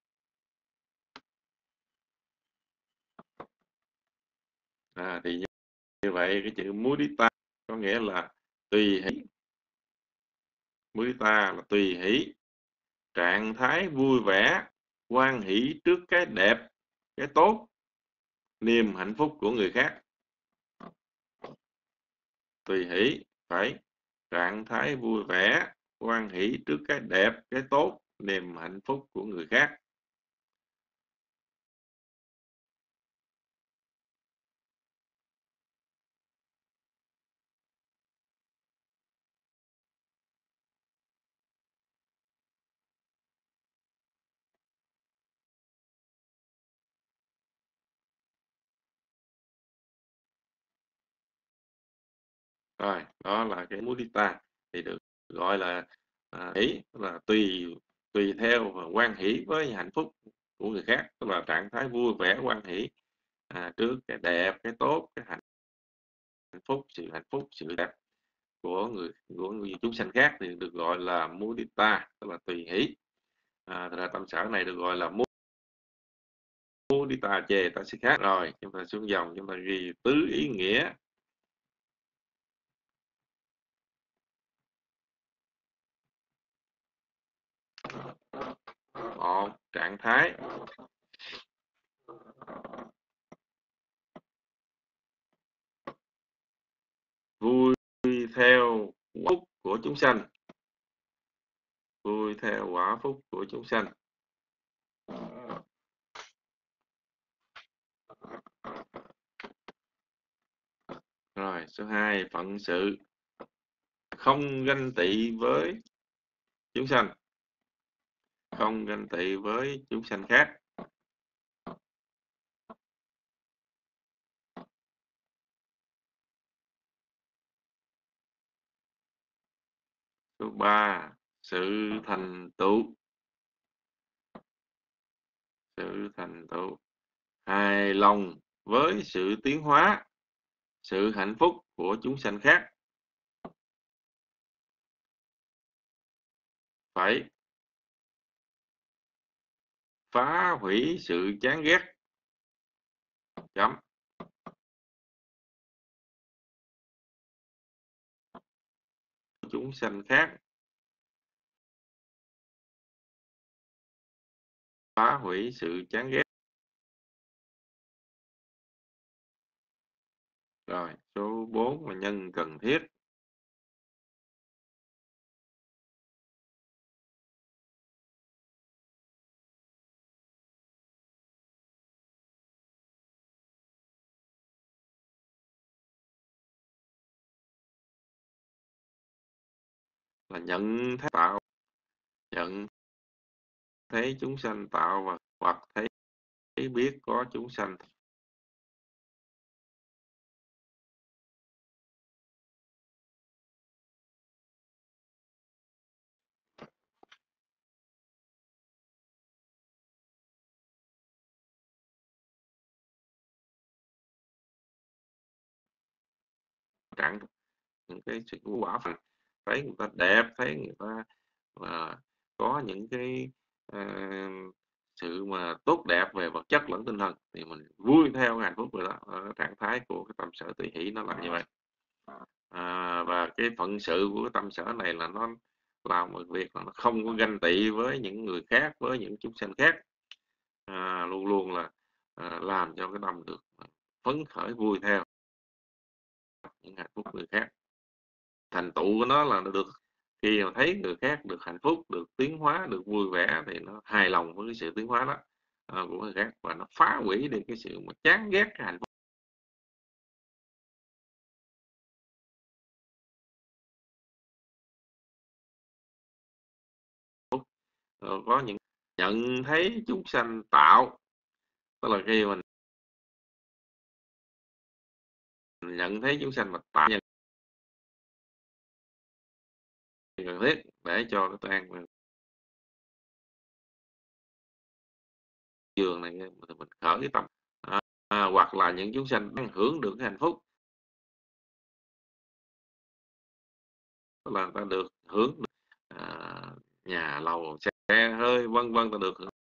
À, thì như vậy cái chữ mudita có nghĩa là tùy hỷ. Mudita là tùy hỷ, trạng thái vui vẻ, hoan hỷ trước cái đẹp, cái tốt, niềm hạnh phúc của người khác. Tùy hỷ phải trạng thái vui vẻ, hoan hỷ trước cái đẹp, cái tốt, niềm hạnh phúc của người khác. Rồi, đó là cái mudita thì được gọi là à, hỷ, là tùy tùy theo và hoan hỷ với hạnh phúc của người khác, tức là trạng thái vui vẻ hoan hỷ à, trước cái đẹp, cái tốt, cái hạnh phúc, sự hạnh phúc, sự đẹp của người của người chúng sanh khác thì được gọi là mudita, tức là tùy hỷ. À, thật ra tâm sở này được gọi là mudita chê ta sẽ khác. Rồi chúng ta xuống dòng, chúng ta ghi tứ ý nghĩa. Một, trạng thái. Vui theo quả phúc của chúng sanh, vui theo quả phúc của chúng sanh. Rồi số hai, phận sự, không ganh tị với chúng sanh, không ganh tị với chúng sanh khác. Số ba, sự thành tựu, sự thành tựu hài lòng với sự tiến hóa, sự hạnh phúc của chúng sanh khác. Phải phá hủy sự chán ghét. Chấm. Chúng sanh khác, phá hủy sự chán ghét. Rồi số bốn là nhân cần thiết. là nhận thấy tạo, nhận thấy chúng sanh tạo và hoặc thấy biết có chúng sanh. Trạng những cái sự quả phần, thấy người ta đẹp, thấy người ta và có những cái ờ, sự mà tốt đẹp về vật chất lẫn tinh thần thì mình vui theo hạnh phúc rồi đó. Ờ, trạng thái của cái tâm sở tùy hỷ nó là như vậy. À, và cái phận sự của cái tâm sở này là nó làm một việc là nó không có ganh tị với những người khác, với những chúng sanh khác, à, luôn luôn là à, làm cho cái tâm được phấn khởi vui theo những hạnh phúc người khác. Thành tựu của nó là nó được khi mà thấy người khác được hạnh phúc, được tiến hóa, được vui vẻ thì nó hài lòng với cái sự tiến hóa đó à, của người khác, và nó phá hủy đi cái sự mà chán ghét cái hạnh phúc. Rồi có những nhận thấy chúng sanh tạo, tức là khi mình nhận thấy chúng sanh mà tạo nhân cần thiết để cho cái tan giường này mình khởi cái tâm à, à, hoặc là những chúng sanh đang hưởng được cái hạnh phúc, tức là ta được hưởng à, nhà lầu xe hơi vân vân, ta được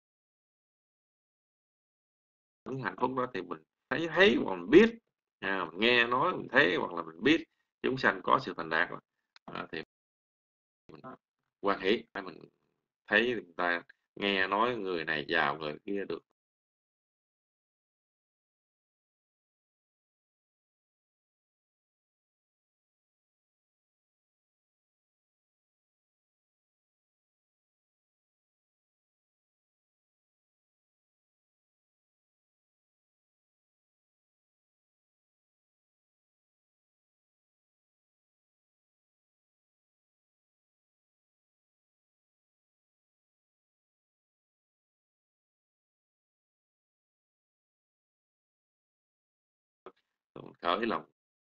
hưởng hạnh phúc đó thì mình thấy thấy hoặc mình biết à, mình nghe nói mình thấy hoặc là mình biết chúng sanh có sự thành đạt à, thì mình hoan hỷ, mình thấy người ta nghe nói người này giàu người kia được khởi lòng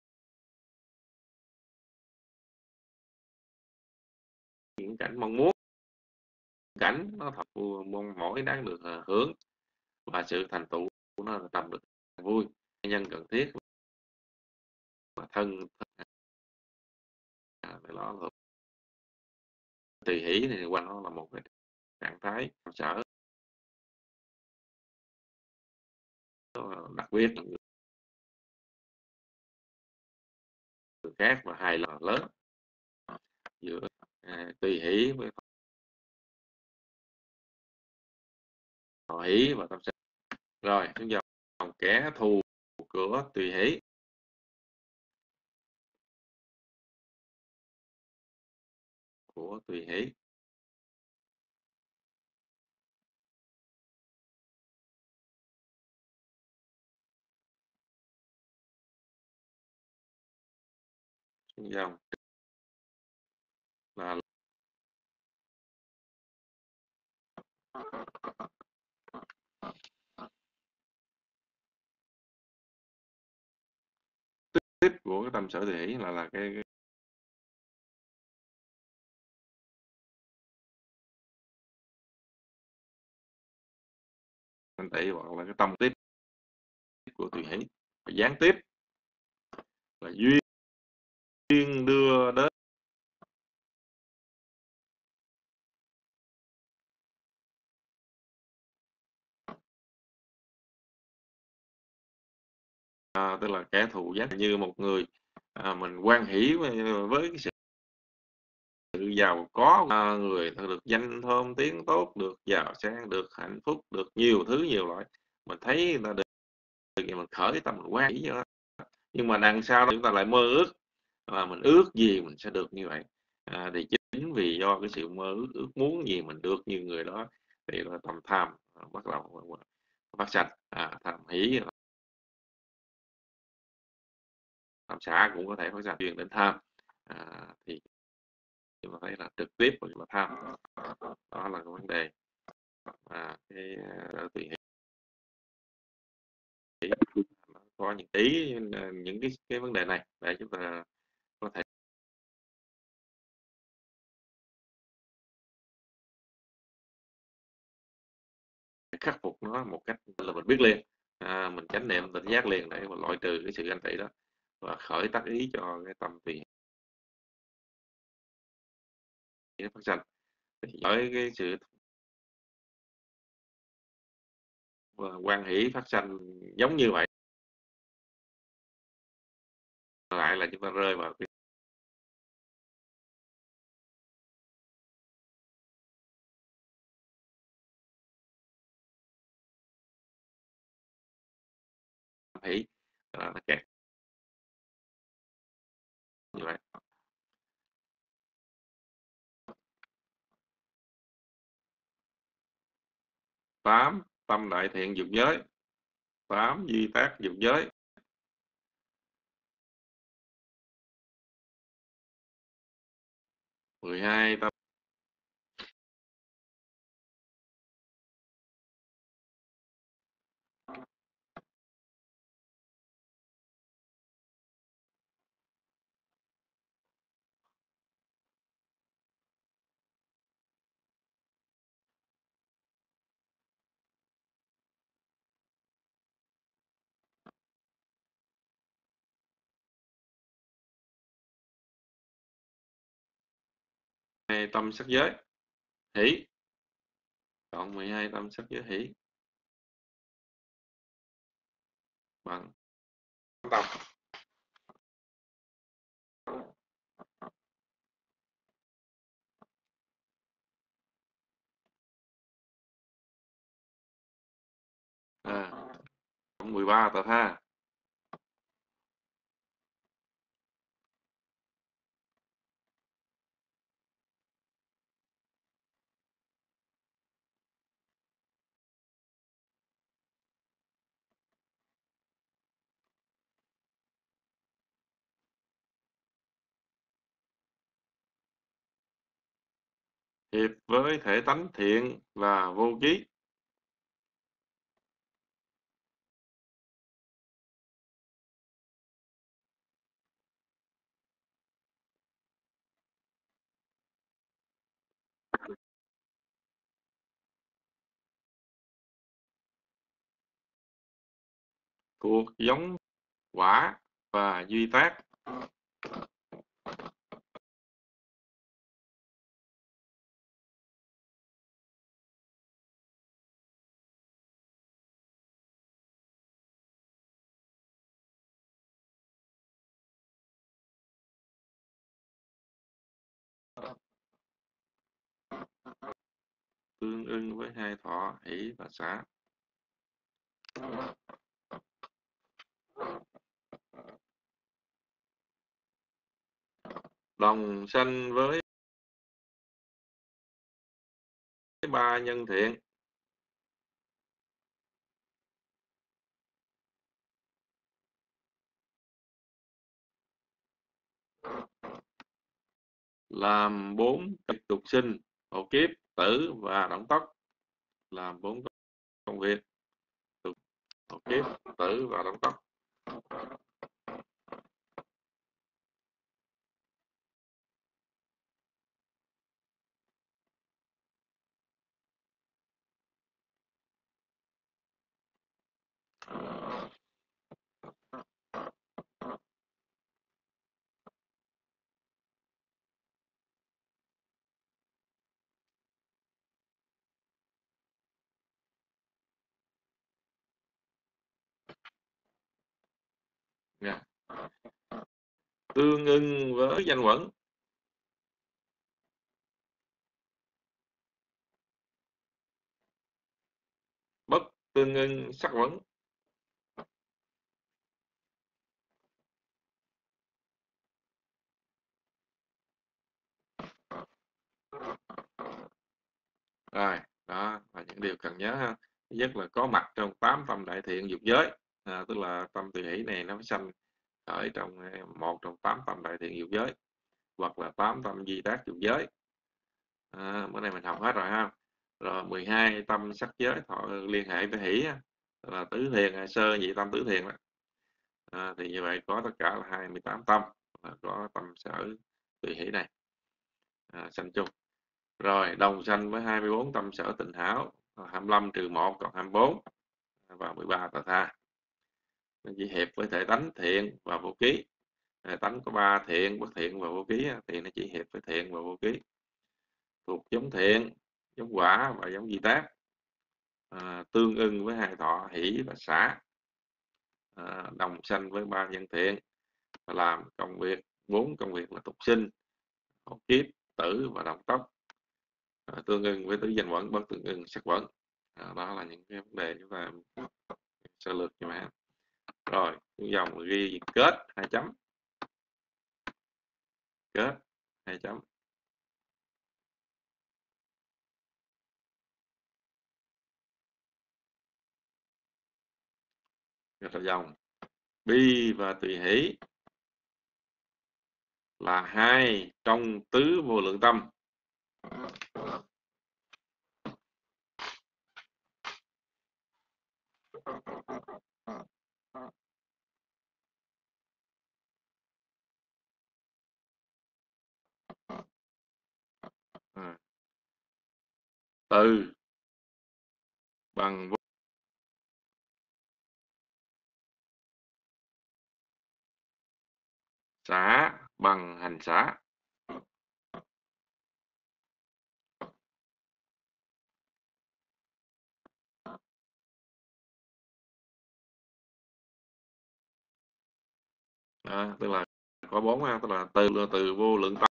những cảnh mong muốn, cảnh nó thật mong mỏi đáng được à, hưởng, và sự thành tựu của nó là tâm được vui nhân cần thiết mà thân à, đó là tùy hỷ thì quanh nó là một cái trạng thái sở đặc biệt là người khác và hài lòng lớn giữa à, tùy hỷ với thọ hỷ và tâm sinh. Rồi chúng giờ kẻ thù của tùy hỷ, của tùy hỷ dòng là tiếp của cái tâm sở tùy hỷ là là cái, cái anh tỷ hoặc là cái tâm tiếp của tùy hỷ, và gián tiếp là duyên đưa đến à, tức là kẻ thù gián như một người à, mình hoan hỷ với, với cái sự sự giàu có à, người ta được danh thơm tiếng tốt, được giàu sang, được hạnh phúc, được nhiều thứ nhiều loại, mình thấy người ta được thì mình khởi tâm mình hoan hỷ cho nó. Nhưng mà đằng sau đó chúng ta lại mơ ước là mình ước gì mình sẽ được như vậy à, thì chính vì do cái sự mơ ước, ước muốn gì mình được như người đó thì là tầm tham à, bắt đầu phát sanh à, tham hỷ, tham xả cũng có thể phát sanh duyên đến tham à, thì chúng ta thấy là trực tiếp hoặc là tham, đó là cái vấn đề. À, cái đỡ tùy hỷ có những ý những cái cái vấn đề này để chúng ta có thể khắc phục nó một cách là mình biết liền, à, mình chánh niệm tỉnh giác liền để mà loại trừ cái sự ganh tị đó và khởi tác ý cho cái tâm tùy hỷ phát sanh. Với cái sự quan hỷ phát sanh giống như vậy lại là chúng ta rơi vào cái hỷ, à, nó kẹt như vậy. Tám tâm đại thiện dục giới, tám duy tác dục giới. mười hai tâm tâm sắc giới hỷ, cộng mười hai tâm sắc giới hỷ bằng tâm. À, cộng mười ba tà tha. Hiệp với thể tánh thiện và vô trí. Thuộc giống quả và duy tác. Tương ưng với hai thọ hỷ và xả. Đồng sanh với ba nhân thiện. Làm bốn tục sinh, hộ kiếp, tử và động tóc. Làm bốn công việc tục, hộ kiếp, tử và động tóc. Yeah. Tương ưng với danh quẩn. Bất tương ưng sắc quẩn. Rồi, đó là những điều cần nhớ ha. Thứ nhất là có mặt trong tám tâm đại thiện dục giới, à, tức là tâm tùy hỷ này nó phải sanh ở trong một trong tám tâm đại thiện dục giới. hoặc là tám tâm duy tác dục giới. À, bữa nay mình học hết rồi ha. Rồi mười hai tâm sắc giới thọ liên hệ với hỷ là tứ thiền, sơ nhị tâm tứ thiền đó. À, thì như vậy có tất cả là hai mươi tám tâm, có tâm sở tùy hỷ này à, sanh chung. Rồi đồng sanh với hai mươi bốn tâm sở tịnh hảo, hai mươi lăm trừ một còn hai mươi bốn và mười ba tà tha. Nó chỉ hiệp với thể tánh thiện và vô ký. Thể tánh có ba thiện, bất thiện và vô ký thì nó chỉ hiệp với thiện và vô ký. Thuộc giống thiện, giống quả và giống di tác. À, tương ưng với hai thọ hỷ và xả. À, đồng sanh với ba nhân thiện và làm công việc bốn công việc là tục sinh, học kiếp, tử và đồng tốc. À, tương ưng với tứ danh vẫn, bất tương ưng sắc vẫn. À, đó là những cái vấn đề chúng ta sơ lược như vậy. Rồi dòng ghi kết hai chấm, kết hai chấm. Rồi là dòng bi và tùy hỷ là hai trong tứ vô lượng tâm. À, từ bằng vô, xả bằng hành xả. À, tức là có bốn, tức là từ từ vô lượng tâm,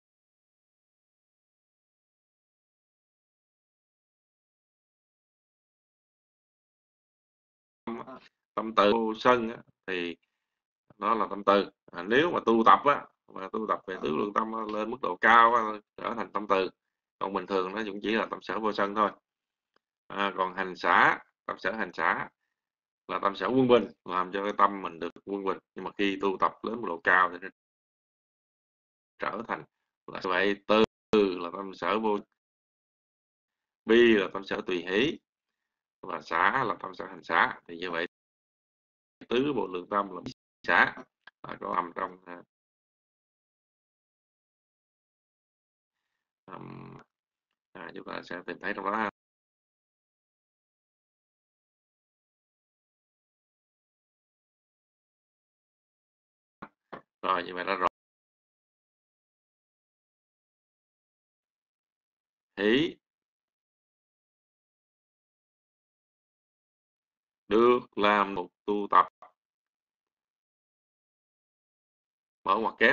tâm từ vô sân thì đó là tâm từ. À, nếu mà tu tập á, mà tu tập về tứ lượng tâm á, lên mức độ cao á, trở thành tâm từ. Còn bình thường nó cũng chỉ là tâm sở vô sân thôi. À, còn hành xả, tâm sở hành xả là tâm sở quân bình, làm cho cái tâm mình được quân bình. Nhưng mà khi tu tập đến mức độ cao thì nó trở thành là vậy. Từ là tâm sở vô, bi là tâm sở tùy hỷ và xả là tâm sở hành xả. Thì như vậy tứ bộ lượng tâm là xả là có nằm trong um, à, chúng ta sẽ tìm thấy trong đó. Rồi như vậy đã rồi. Hỷ được làm một tu tập, mở ngoặc kép,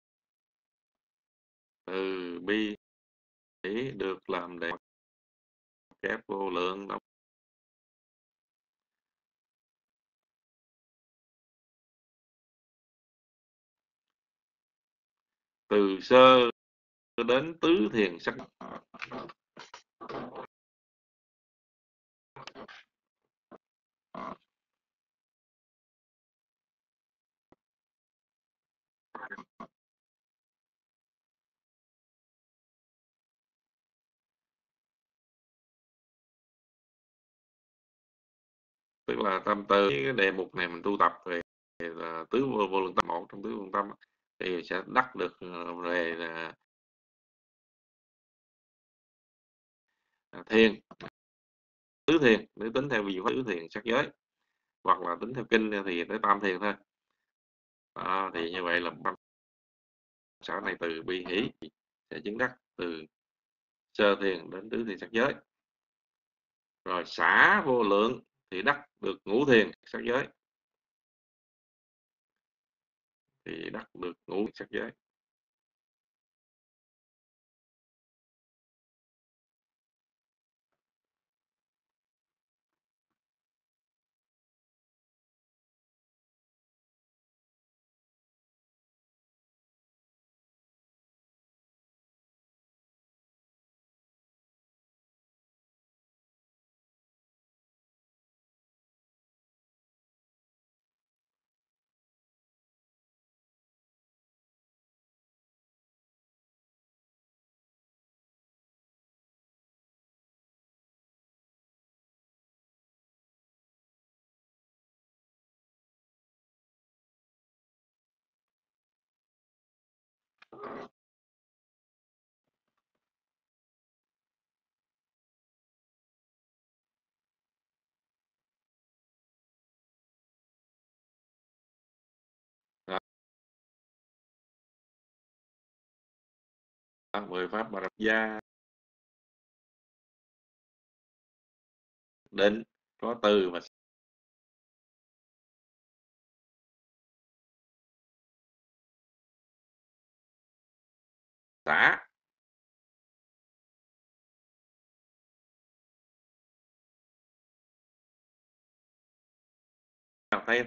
từ bi hỷ được làm để kép vô lượng đóng. Từ sơ đến tứ thiền sắc. Tức là tâm từ cái đề mục này mình tu tập về tứ vô, vô lượng tâm, một trong tứ vô lượng tâm thì sẽ đắc được về thiền, tứ thiền, nếu tính theo vị pháp tứ thiền sắc giới, hoặc là tính theo kinh thì tới tam thiền thôi. Đó, thì như vậy là sở này từ bi hỷ sẽ chứng đắc từ sơ thiền đến tứ thiền sắc giới. Rồi xả vô lượng thì đắc được ngũ thiền sắc giới, thì đắc được ngũ sắc giới. mười pháp bà gia định có từ và xã. Thấy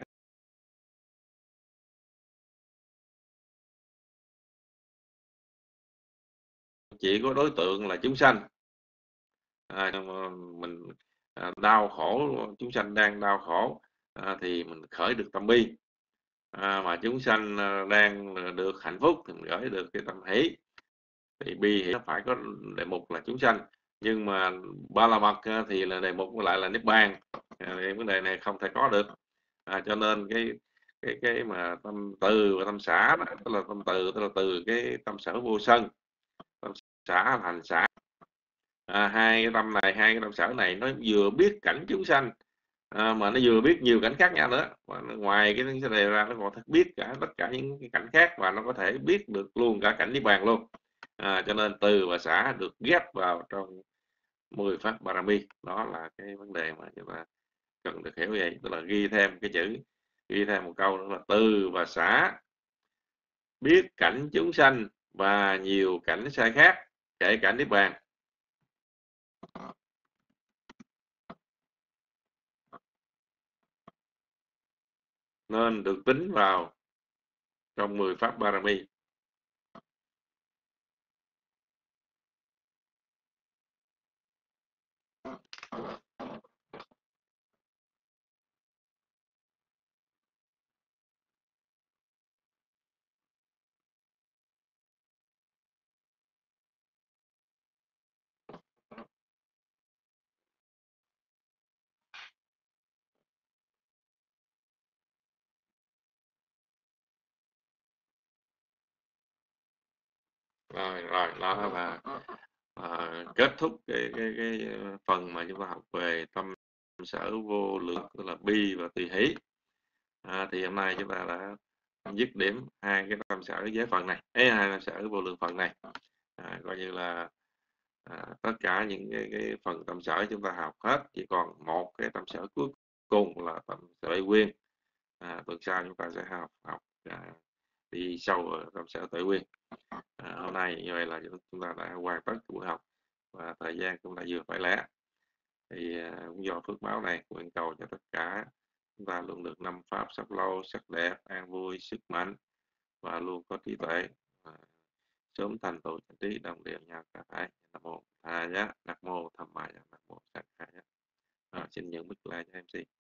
chỉ có đối tượng là chúng sanh, à, mình à, đau khổ, chúng sanh đang đau khổ, à, thì mình khởi được tâm bi, à, mà chúng sanh à, đang được hạnh phúc thì mình khởi được cái tâm hỷ. Thì bi thì nó phải có đề mục là chúng sanh, nhưng mà ba la mật thì là đề mục lại là niết bàn, à, thì vấn đề này không thể có được, à, cho nên cái cái cái mà tâm từ và tâm xã đó, tức là tâm từ tức là từ cái tâm sở vô sân, tâm xã thành xã, à, hai cái tâm này, hai cái tâm sở này nó vừa biết cảnh chúng sanh, à, mà nó vừa biết nhiều cảnh khác nhau nữa, và ngoài cái này ra nó còn biết cả tất cả những cái cảnh khác, và nó có thể biết được luôn cả cảnh niết bàn luôn, à, cho nên từ và xã được ghép vào trong mười pháp Parami. Đó là cái vấn đề mà chúng ta cần được hiểu vậy, tức là ghi thêm cái chữ, ghi thêm một câu nữa là từ và xã biết cảnh chúng sanh và nhiều cảnh sai khác, kể cả niết bàn, nên được tính vào trong mười pháp Parami. Rồi rồi đó là à, kết thúc cái, cái cái phần mà chúng ta học về tâm sở vô lượng, tức là bi và tùy hỷ, à, thì hôm nay chúng ta đã dứt điểm hai cái tâm sở giới phần này, ấy hai tâm sở vô lượng phần này, à, coi như là à, tất cả những cái, cái phần tâm sở chúng ta học hết, chỉ còn một cái tâm sở cuối cùng là tâm sở tuệ quyên, à, tuần sau chúng ta sẽ học học à, đi sâu ở tâm sở tuệ quyên. À, hôm nay như vậy là chúng ta đã hoàn tất buổi học, và thời gian cũng đã vừa phải lẽ, thì à, cũng do phước báo này, nguyện cầu cho tất cả chúng ta luôn được năm pháp sắc lâu, sắc đẹp, an vui, sức mạnh, và luôn có trí tuệ, à, sớm thành tựu trí đồng đều nhau cả thảy. Nam mô A Giá, Nam mô Tham Maya, Nam mô Sát Haya. À, xin nhận bức lại cho em xê.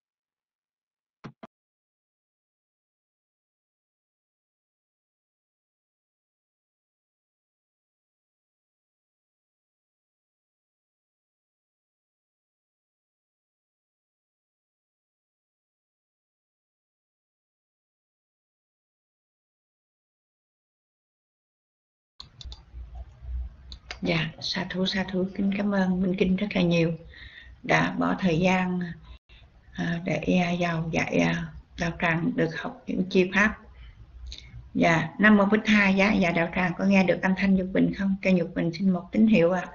Dạ, sa thú sa thú, kính cảm ơn Minh Kinh rất là nhiều đã bỏ thời gian à, để vào dạy à, đạo tràng được học những chi pháp. Dạ, Nam Mô Bích Tha Giá. Dạ, đạo tràng có nghe được âm thanh Nhục Bình không? Cây Nhục Bình xin một tín hiệu ạ. À.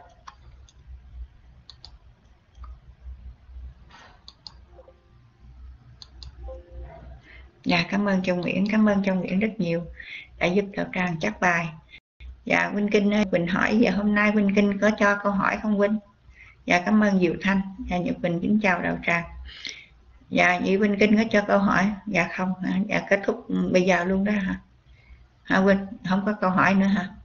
Dạ, cảm ơn Châu Nguyễn, cảm ơn Châu Nguyễn rất nhiều đã giúp đạo tràng chắc bài. Dạ, Vinh Kinh ơi, Quỳnh hỏi giờ hôm nay Vinh Kinh có cho câu hỏi không Vinh? Dạ, cảm ơn Diệu Thanh. Dạ, Nhật Bình kính chào đạo tràng. Dạ, chị Vinh Kinh có cho câu hỏi? Dạ không, dạ kết thúc bây giờ luôn đó hả? Hả Vinh, không có câu hỏi nữa hả?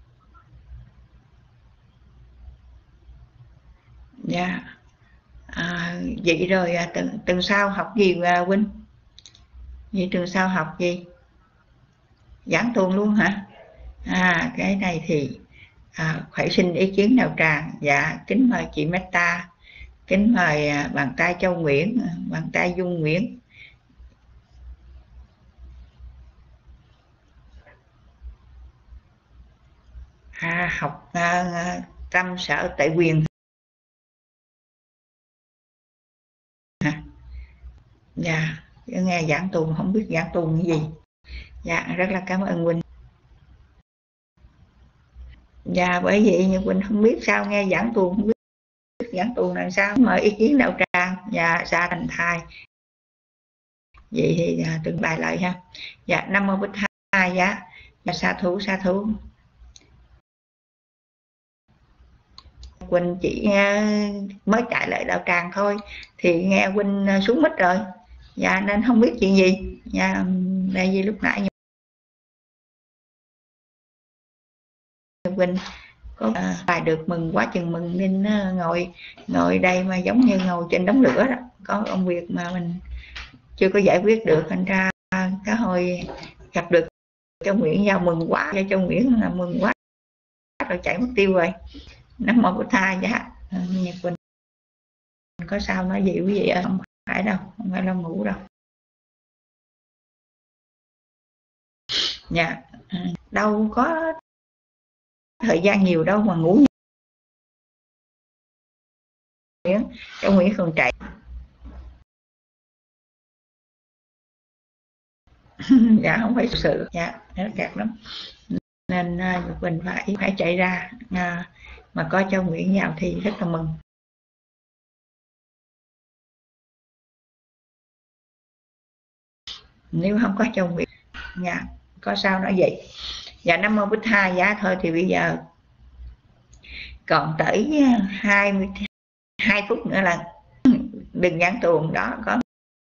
Dạ, à, vậy rồi tuần, tuần sau học gì à, Vinh? Vậy tuần sau học gì? Giảng tuần luôn hả? À, cái này thì à, phải xin ý kiến đạo tràng. Dạ, kính mời chị Meta, kính mời à, bàn tay Châu Nguyễn, bàn tay Dung Nguyễn. À, học à, tâm sở tại quyền hả? Dạ, nghe giảng tuần không biết giảng tuần cái gì. Dạ, rất là cảm ơn Quỳnh. Và bởi vậy Nhật Quỳnh không biết sao nghe giảng tuồng, không biết giảng tuồng làm sao, mời ý kiến đạo tràng và xa thành thai. Vậy thì à, từng bài lại ha. Dạ, Nam Mô Bích Hai giá. Dạ, sa thú sa thú. Quỳnh chỉ uh, mới chạy lại đạo tràng thôi thì nghe Quỳnh uh, xuống mít rồi. Dạ, nên không biết chuyện gì. Dạ, đây vì lúc nãy Quỳnh có bài uh, được mừng quá chừng mừng nên uh, ngồi ngồi đây mà giống như ngồi trên đống lửa đó. Có công việc mà mình chưa có giải quyết được, thành ra cái hồi gặp được Châu Nguyễn giao mừng quá, cho Châu Nguyễn là mừng quá rồi chạy mất tiêu rồi. Nam Mô Bổn Thầy dạ. Nhật Quỳnh có sao nói gì quý vị, không phải đâu, không phải là ngủ đâu. Dạ, đâu có thời gian nhiều đâu mà ngủ. Châu Nguyễn còn chạy. Dạ không phải sự, dạ nó kẹt lắm nên Nhật uh, Quỳnh phải phải chạy ra, uh, mà có Châu Nguyễn vào thì rất là mừng. Nếu không có Châu Nguyễn, dạ có sao nói vậy. Dạ, Nam Mô Bích Hai giá. Thôi thì bây giờ còn tới hai mươi hai phút nữa là đừng giảng tuồng đó. Có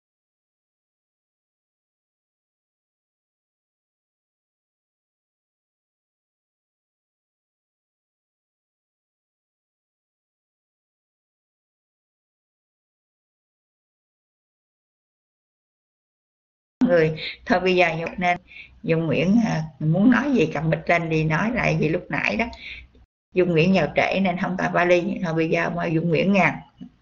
người thôi bây giờ nên Dung Nguyễn à, muốn nói gì cầm mic lên đi nói lại, vì lúc nãy đó Dung Nguyễn vào trễ nên không có vali. Thôi bây giờ mời Dung Nguyễn nha.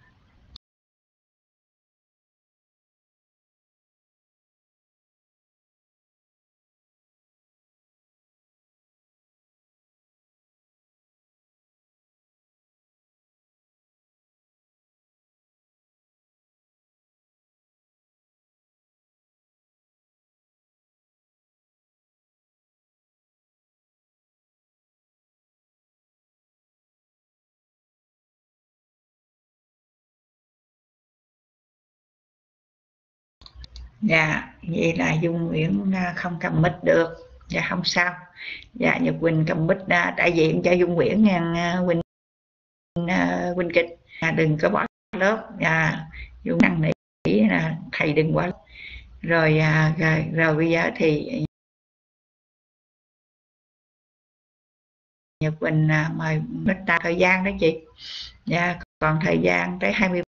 Dạ, vậy là Dung Nguyễn không cầm mic được. Dạ không sao. Dạ, Nhật Quỳnh cầm mic đại diện cho Dung Nguyễn nha. Quỳnh Quỳnh kịch à, đừng có bỏ lớp. Dạ, Dung năng nỉ là thầy đừng bỏ lớp. Rồi, à, rồi rồi bây giờ thì Nhật Quỳnh à, mời Bích ta thời gian đó chị. Dạ, còn thời gian tới hai mươi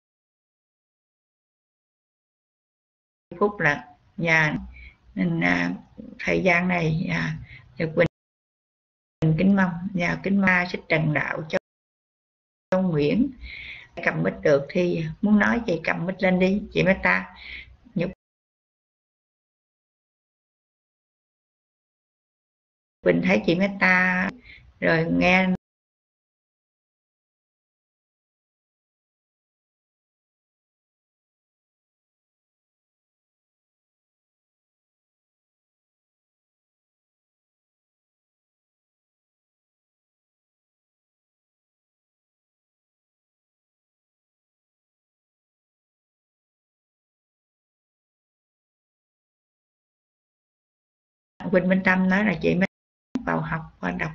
phút là nhà nên à, thời gian này à, Nhật Quỳnh kính mong và kính ma xích trần đạo cho Châu Nguyễn. Cầm mic được thì muốn nói gì cầm mic lên đi chị Meta. Nhật Quỳnh thấy chị Meta rồi nghe Quỳnh Minh Tâm nói là chị mới vào học và đọc.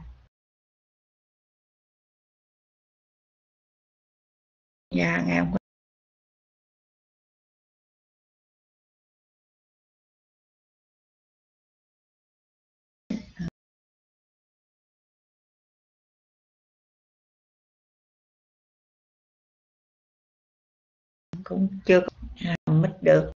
Dạ nghe không cũng chưa có mic được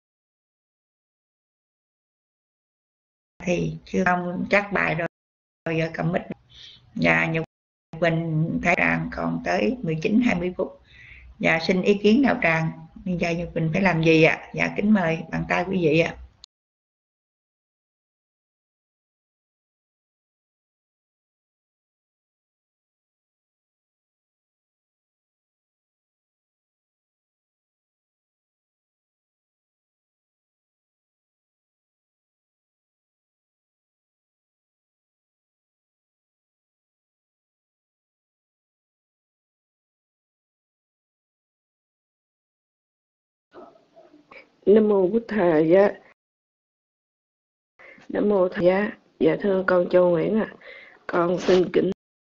thì chưa không chắc bài rồi rồi giờ cầm mic. Và Nhật Quỳnh thấy rằng còn tới mười chín hai mươi phút. Và xin ý kiến đạo tràng bây giờ Nhật Quỳnh phải làm gì ạ? À? Dạ kính mời bàn tay quý vị ạ. À. Nam mô Bụt Thầy giá. Nam mô Thầy giá. Dạ thưa con Châu Nguyễn ạ. À. Con xin kính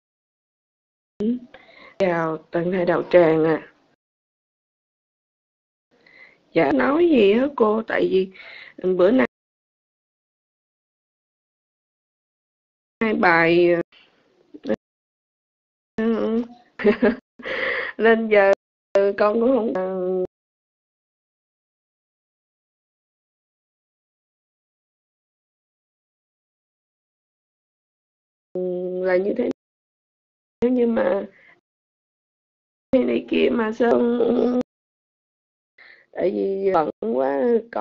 chào toàn thể đạo tràng ạ. À. Dạ nói gì hết cô, tại vì bữa nay hai bài nên giờ con cũng không là như thế. Nếu như mà thế này kia mà sao, tại vì bận quá, con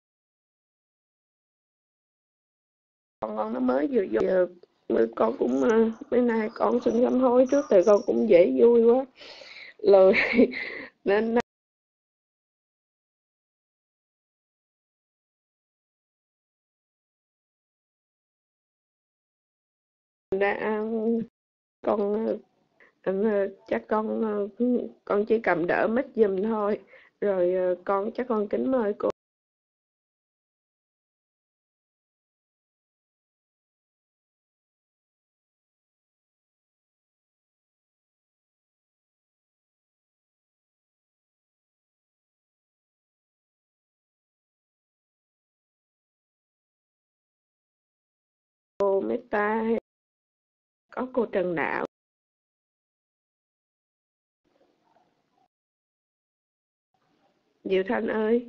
con con nó mới vừa vô, giờ con cũng bữa nay con xin sám hối trước, tại con cũng dễ vui quá lời nên đã con chắc con con chỉ cầm đỡ mic giùm thôi, rồi con chắc con kính mời cô. Cô Meta, có cô Trần Đạo. Diệu Thanh ơi.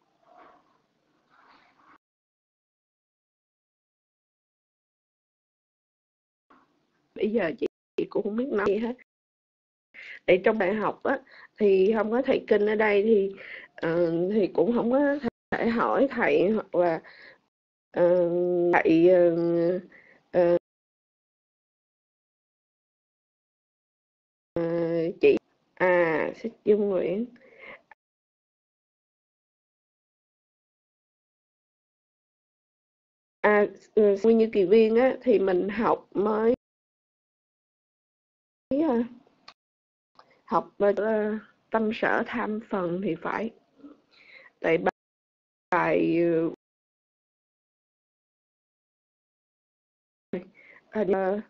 Bây giờ chị, chị cũng không biết nói gì hết. Để trong đại học á, thì không có thầy kinh ở đây thì uh, thì cũng không có thể hỏi thầy, hoặc là uh, thầy uh, uh, uh, chị à Xích Dung Nguyễn. À, Nguyên Như Kỳ Viên á, thì mình học mới uh, học uh, tâm sở tham phần thì phải, tại bài uh,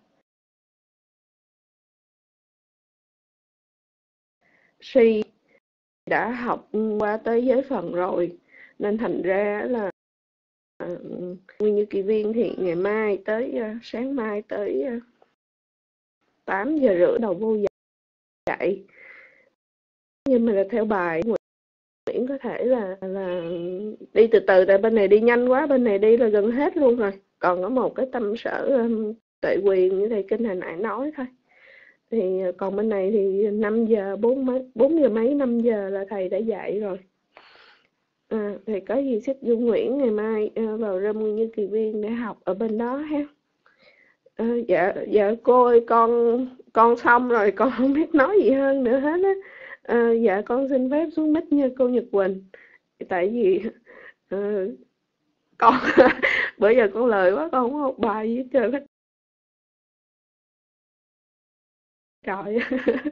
suy đã học qua tới giới phần rồi, nên thành ra là uh, Nguyên Như Kỳ Viên thì ngày mai tới uh, sáng mai tới uh, tám giờ rưỡi đầu vô dạy, nhưng mà là theo bài Nguyễn có thể là là đi từ từ, tại bên này đi nhanh quá, bên này đi là gần hết luôn rồi, còn có một cái tâm sở um, Tuệ Quyền như thầy kinh hồi nãy nói thôi. Thì còn bên này thì năm giờ bốn mấy bốn giờ mấy năm giờ là thầy đã dạy rồi. À, thì có gì Xích Dung Nguyễn ngày mai uh, vào Râm Nguyên Như Kỳ Viên để học ở bên đó ha. À, dạ dạ cô ơi, con con xong rồi, con không biết nói gì hơn nữa hết á. À, dạ con xin phép xuống mic nha cô Nhật Quỳnh, tại vì uh, con bữa giờ con lời quá, con không học bài gì hết trơn hết trời.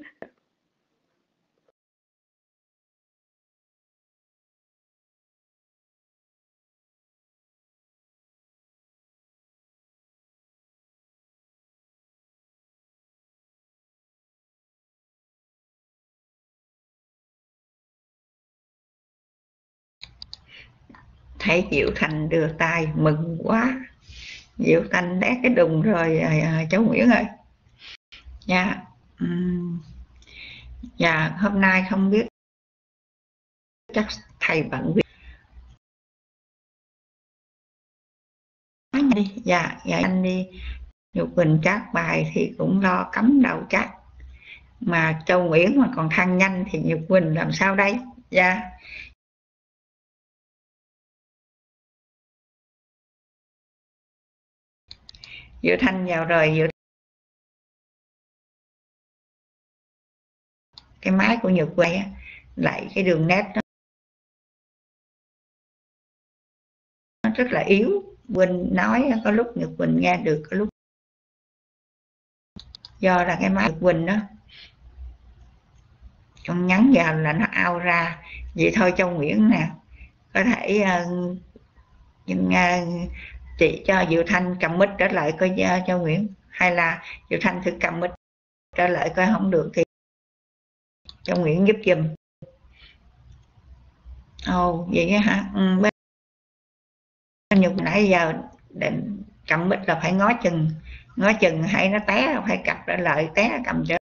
Thấy Diệu Thành đưa tay mừng quá. Diệu Thành đét cái đùng rồi à, cháu Nguyễn ơi. Dạ. Uhm. Dạ hôm nay không biết, chắc thầy bận việc đi. Dạ dạ anh đi. Nhục Quỳnh các bài thì cũng lo cắm đầu chắc, mà Châu Nguyễn mà còn thăng nhanh thì Nhục Quỳnh làm sao đây. Dạ. Diệu Thanh vào rồi. Diệu cái máy của Nhật quay lại cái đường nét đó, nó rất là yếu. Quỳnh nói có lúc Nhật Quỳnh nghe được, có lúc do là cái máy Nhật Quỳnh đó con nhắn vào là nó ao ra. Vậy thôi Châu Nguyễn nè, có thể uh, nhưng, uh, chị cho Diệu Thanh cầm mic trở lại coi cho, cho Nguyễn, hay là Diệu Thanh thử cầm mic trở lại coi không được thì cho Nguyễn giúp giùm. Ồ oh, vậy hả? Ừ, bên Nhật nãy giờ định cầm mic là phải ngó chừng, ngó chừng hay nó té phải cặp trở lại, té cầm trở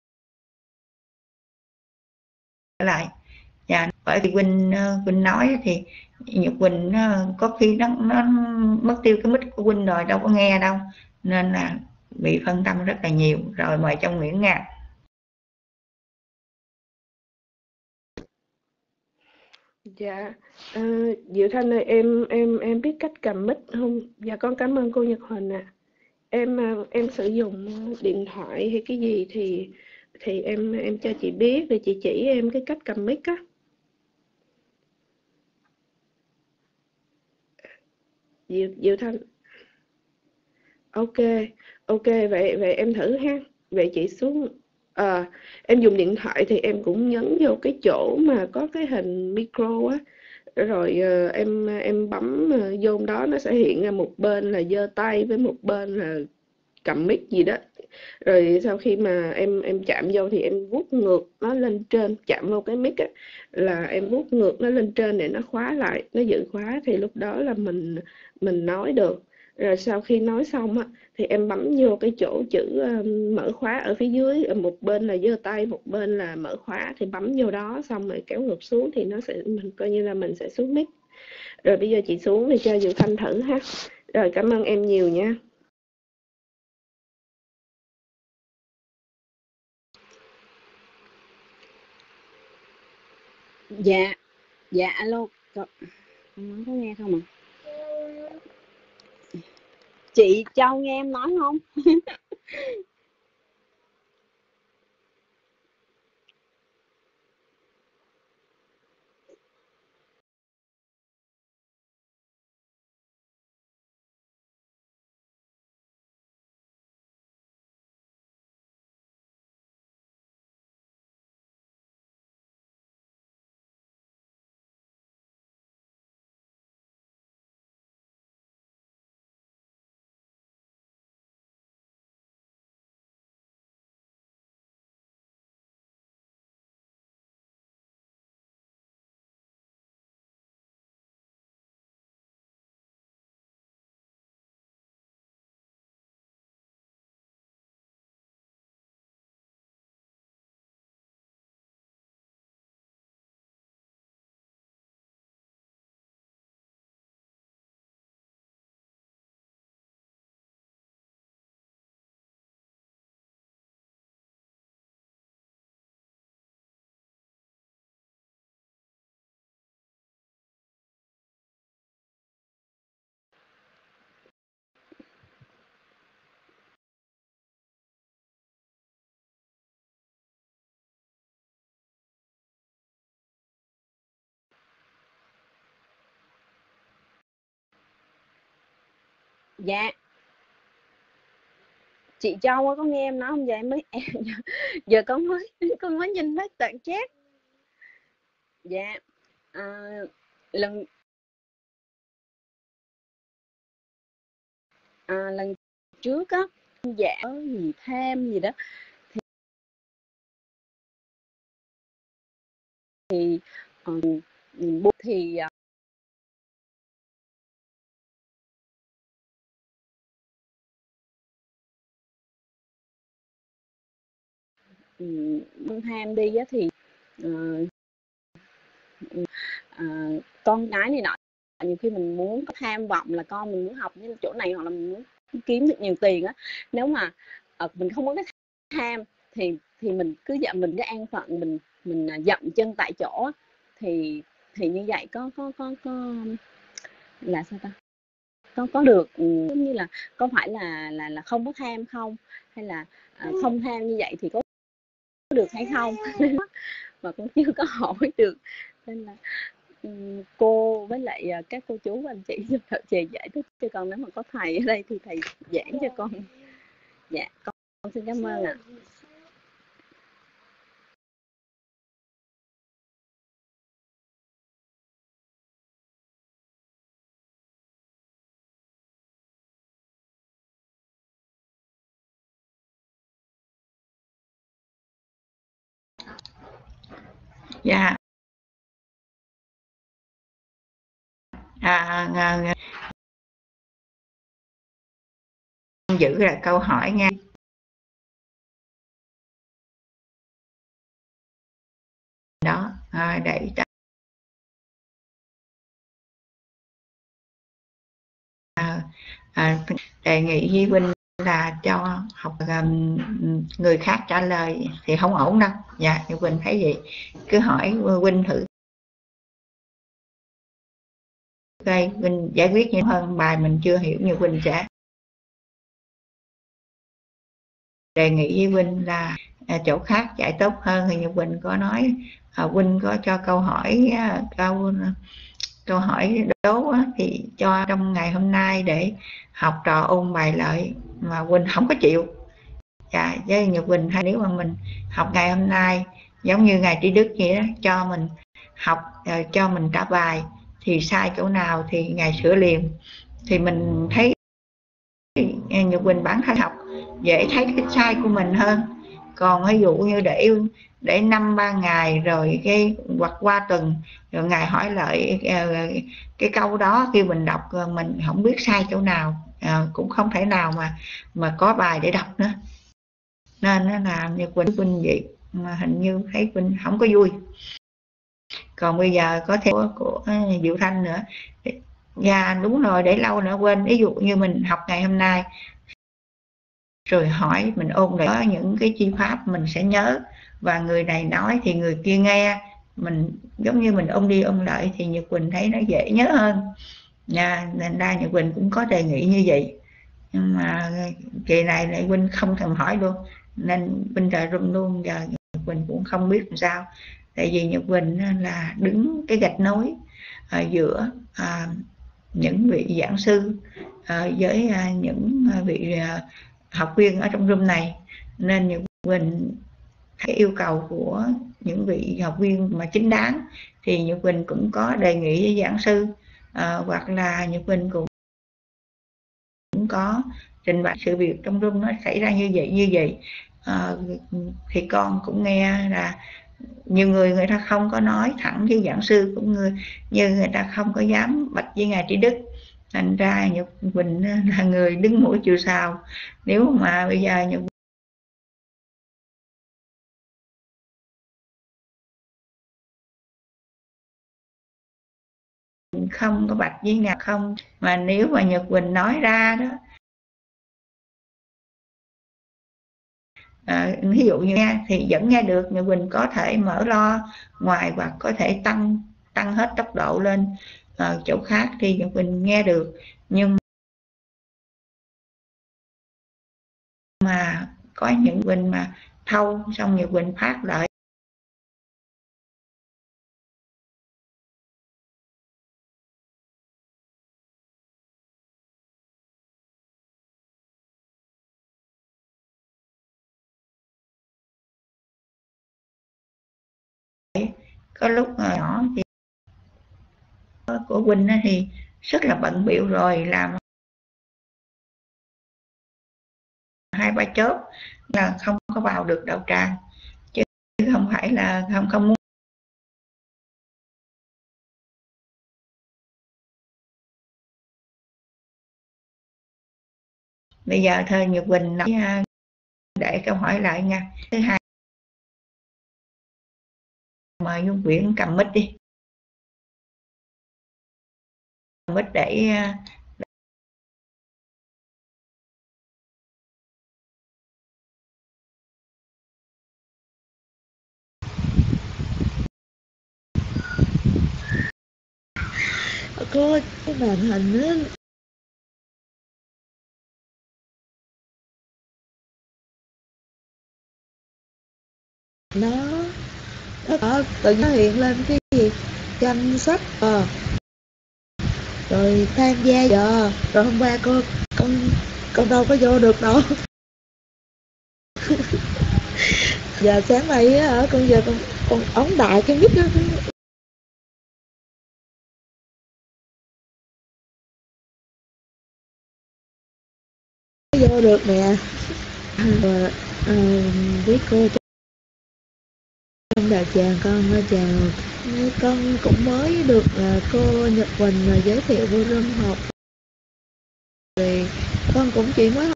lại. Dạ, bởi vì Quỳnh Quỳnh nói thì Nhật Quỳnh có khi nó nó mất tiêu cái mic của Quỳnh rồi, đâu có nghe đâu, nên là bị phân tâm rất là nhiều. Rồi mời Châu Nguyễn nha. Dạ, à, Diệu Thanh ơi, em em em biết cách cầm mic không? Dạ con cảm ơn cô Nhật Huỳnh ạ. À. Em em sử dụng điện thoại hay cái gì thì thì em em cho chị biết để chị chỉ em cái cách cầm mic á. Diệu Diệu Thanh. Ok, ok, vậy vậy em thử ha. Vậy chị xuống, à, em dùng điện thoại thì em cũng nhấn vô cái chỗ mà có cái hình micro á, rồi uh, em em bấm uh, vô đó nó sẽ hiện ra một bên là giơ tay với một bên là cầm mic gì đó. Rồi sau khi mà em em chạm vô thì em vuốt ngược nó lên trên, chạm vào cái mic á là em vuốt ngược nó lên trên để nó khóa lại, nó giữ khóa thì lúc đó là mình mình nói được. Rồi sau khi nói xong á thì em bấm vô cái chỗ chữ um, mở khóa ở phía dưới, ở một bên là giơ tay, một bên là mở khóa, thì bấm vô đó xong rồi kéo ngược xuống thì nó sẽ, mình coi như là mình sẽ xuống mic. Rồi bây giờ chị xuống thì cho Diệu Thanh thử ha. Rồi cảm ơn em nhiều nha. Dạ, dạ alo, có, nói có nghe không ạ? Chị Châu nghe em nói không? Dạ, chị Châu có nghe em nói không? Giờ em mới em, giờ con mới con mới nhìn thấy đoạn chat. Dạ, à, lần à, lần trước á, dạ gì thêm gì đó thì uh, thì uh, um, ham đi á thì uh, uh, con gái này nọ, nhiều khi mình muốn có tham vọng là con mình muốn học như chỗ này hoặc là mình muốn kiếm được nhiều tiền á, nếu mà uh, mình không có cái tham thì thì mình cứ dậm mình cái an phận, mình mình dậm chân tại chỗ thì thì như vậy có có có có là sao ta, có có được giống như là có phải là là là không có tham không, hay là à, không tham như vậy thì có được hay không mà cũng chưa có hỏi được, nên là um, cô với lại uh, các cô chú và anh chị giúp thợ chị giải thích cho con, nếu mà có thầy ở đây thì thầy giảng cho con. Dạ con, con xin cảm ơn ạ. À. Dạ. À, à, giữ lại câu hỏi nha. Đó, à, để à, à, đề nghị với Vinh là cho học um, người khác trả lời thì không ổn đâu. Dạ, như Vinh thấy vậy, cứ hỏi Vinh thử đây, Vinh giải quyết nhiều hơn bài mình chưa hiểu, như Vinh sẽ đề nghị với Vinh là à, chỗ khác giải tốt hơn. Thì như Vinh có nói, à, Vinh có cho câu hỏi à, câu câu hỏi đố á, thì cho trong ngày hôm nay để học trò ôn bài lại, mà Vinh không có chịu. Dạ, với Nhật Quỳnh hay nếu mà mình học ngày hôm nay giống như ngày Trí Đức vậy đó, cho mình học uh, cho mình trả bài thì sai chỗ nào thì ngày sửa liền, thì mình thấy Nhật Quỳnh bản thân học dễ thấy cái sai của mình hơn. Còn ví dụ như để để năm ba ngày rồi cái hoặc qua tuần rồi ngày hỏi lại uh, cái câu đó, khi mình đọc uh, mình không biết sai chỗ nào, uh, cũng không thể nào mà mà có bài để đọc nữa. Nên nó làm như Quỳnh Quỳnh vậy mà hình như thấy Quỳnh không có vui. Còn bây giờ có thêm của, của Diệu Thanh nữa. Dạ đúng rồi, để lâu nữa quên. Ví dụ như mình học ngày hôm nay rồi hỏi mình ôn lại có những cái chi pháp mình sẽ nhớ, và người này nói thì người kia nghe, mình giống như mình ôn đi ôn lại thì Nhật Quỳnh thấy nó dễ nhớ hơn. Nha, nên ra Nhật Quỳnh cũng có đề nghị như vậy, nhưng mà kỳ này lại Quỳnh không thèm hỏi luôn, nên Quỳnh trời rung luôn. Giờ Nhật Quỳnh cũng không biết làm sao, tại vì Nhật Quỳnh là đứng cái gạch nối à, giữa à, những vị giảng sư à, với à, những vị à, học viên ở trong room này, nên Nhật Quỳnh cái yêu cầu của những vị học viên mà chính đáng thì Nhật Quỳnh cũng có đề nghị với giảng sư, à, hoặc là Nhật Quỳnh cũng cũng có trình bày sự việc trong room nó xảy ra như vậy như vậy, à, thì con cũng nghe là nhiều người người ta không có nói thẳng với giảng sư, cũng người như người ta không có dám bạch với ngài Trí Đức, thành ra Nhật Quỳnh là người đứng mũi chịu sào. Nếu mà bây giờ Nhật Quỳnh không có bạch với ngài không, mà nếu mà Nhật Quỳnh nói ra đó, à, ví dụ như nghe thì vẫn nghe được, Nhật Quỳnh có thể mở lo ngoài và có thể tăng tăng hết tốc độ lên à, chỗ khác thì Nhật Quỳnh nghe được, nhưng mà có những Quỳnh mà thâu xong Nhật Quỳnh phát lại có lúc nhỏ thì của Quỳnh thì rất là bận bịu rồi, làm hai ba chốt là không có vào được đạo tràng, chứ không phải là không không muốn. Bây giờ thôi Nhật Quỳnh nói để câu hỏi lại nha. Thứ hai, mời Dung Quyển cầm mic đi, mic để có cái màn hình á, nó nó tự nó hiện lên cái gì danh sách à. Rồi tham gia giờ rồi hôm qua con con con đâu có vô được đâu. Giờ sáng nay á con giờ con con ống đại cái mic đó vô được nè. Và uh, với cô Đào Tràng, con chào. Con cũng mới được uh, cô Nhật Quỳnh uh, giới thiệu vô room học. Thì con cũng chỉ mới học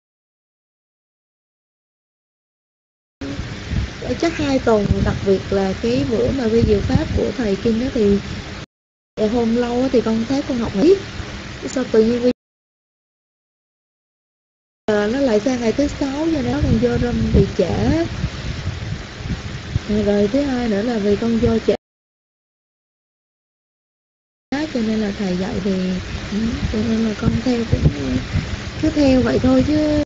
chắc hai tuần, đặc biệt là cái bữa mà vi diệu pháp của thầy Kinh đó thì hôm lâu thì con thấy con học nghỉ. Sao tự nhiên bây giờ nó lại sang ngày thứ sáu cho nó con vô room bị trễ. Rồi thứ hai nữa là vì con vô trễ cho nên là thầy dạy thì cho nên là con theo cũng cứ theo vậy thôi, chứ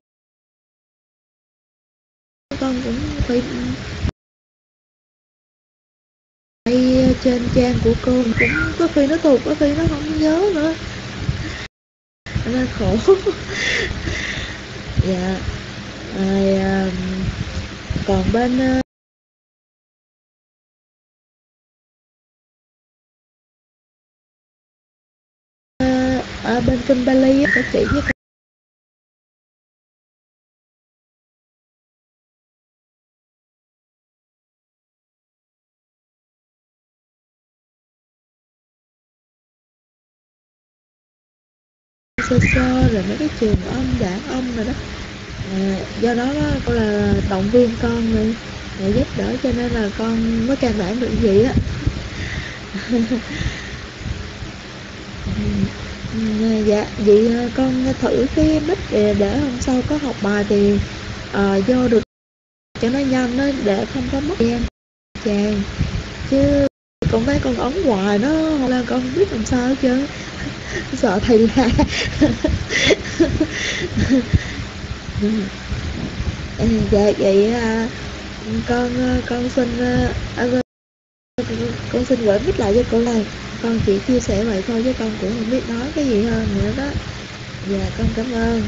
con cũng phải hay trên trang của cô cũng có khi nó thuộc, có khi nó không nhớ nữa nên khổ. Dạ. Rồi, à, còn bên à, à, bên kinh Bali có chỉ với sơ sơ rồi mấy cái trường âm đảng âm rồi đó. À, do đó đó cô là động viên con rồi, rồi giúp đỡ cho nên là con mới can đảm được gì á. Dạ, vậy con thử cái mic để, để hôm sau có học bài thì uh, vô được cho nó nhanh đó, để không có mất em chàng. Chứ con thấy con ấn hoài nó hoặc là con không biết làm sao hết trơn. Sợ thầy la. Dạ vậy à, con con xin à, con xin gửi mic lại cho cô này. Con chỉ chia sẻ vậy thôi chứ con cũng không biết nói cái gì hơn nữa đó. Dạ con cảm ơn.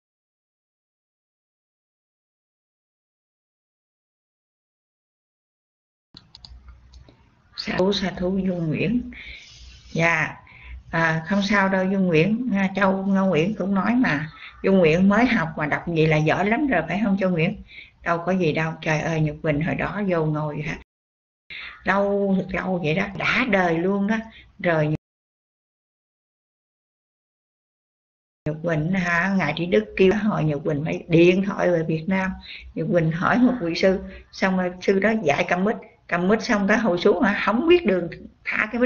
Sa thú sa thú Dung Nguyễn. Dạ, à, không sao đâu Dung Nguyễn. Châu Ngô Nguyễn cũng nói mà, Dung Nguyễn mới học mà đọc gì là giỏi lắm rồi phải không Châu Nguyễn? Đâu có gì đâu. Trời ơi, Nhật Quỳnh hồi đó vô ngồi hả lâu lâu vậy đó, đã đời luôn đó. Rồi Nhật Quỳnh hả, ngài Trí Đức kêu hỏi Nhật Quỳnh phải điện thoại về Việt Nam. Nhật Quỳnh hỏi một vị sư, xong rồi sư đó dạy cầm mic, cầm mic xong cái hồi xuống hả, không biết đường thả cái mic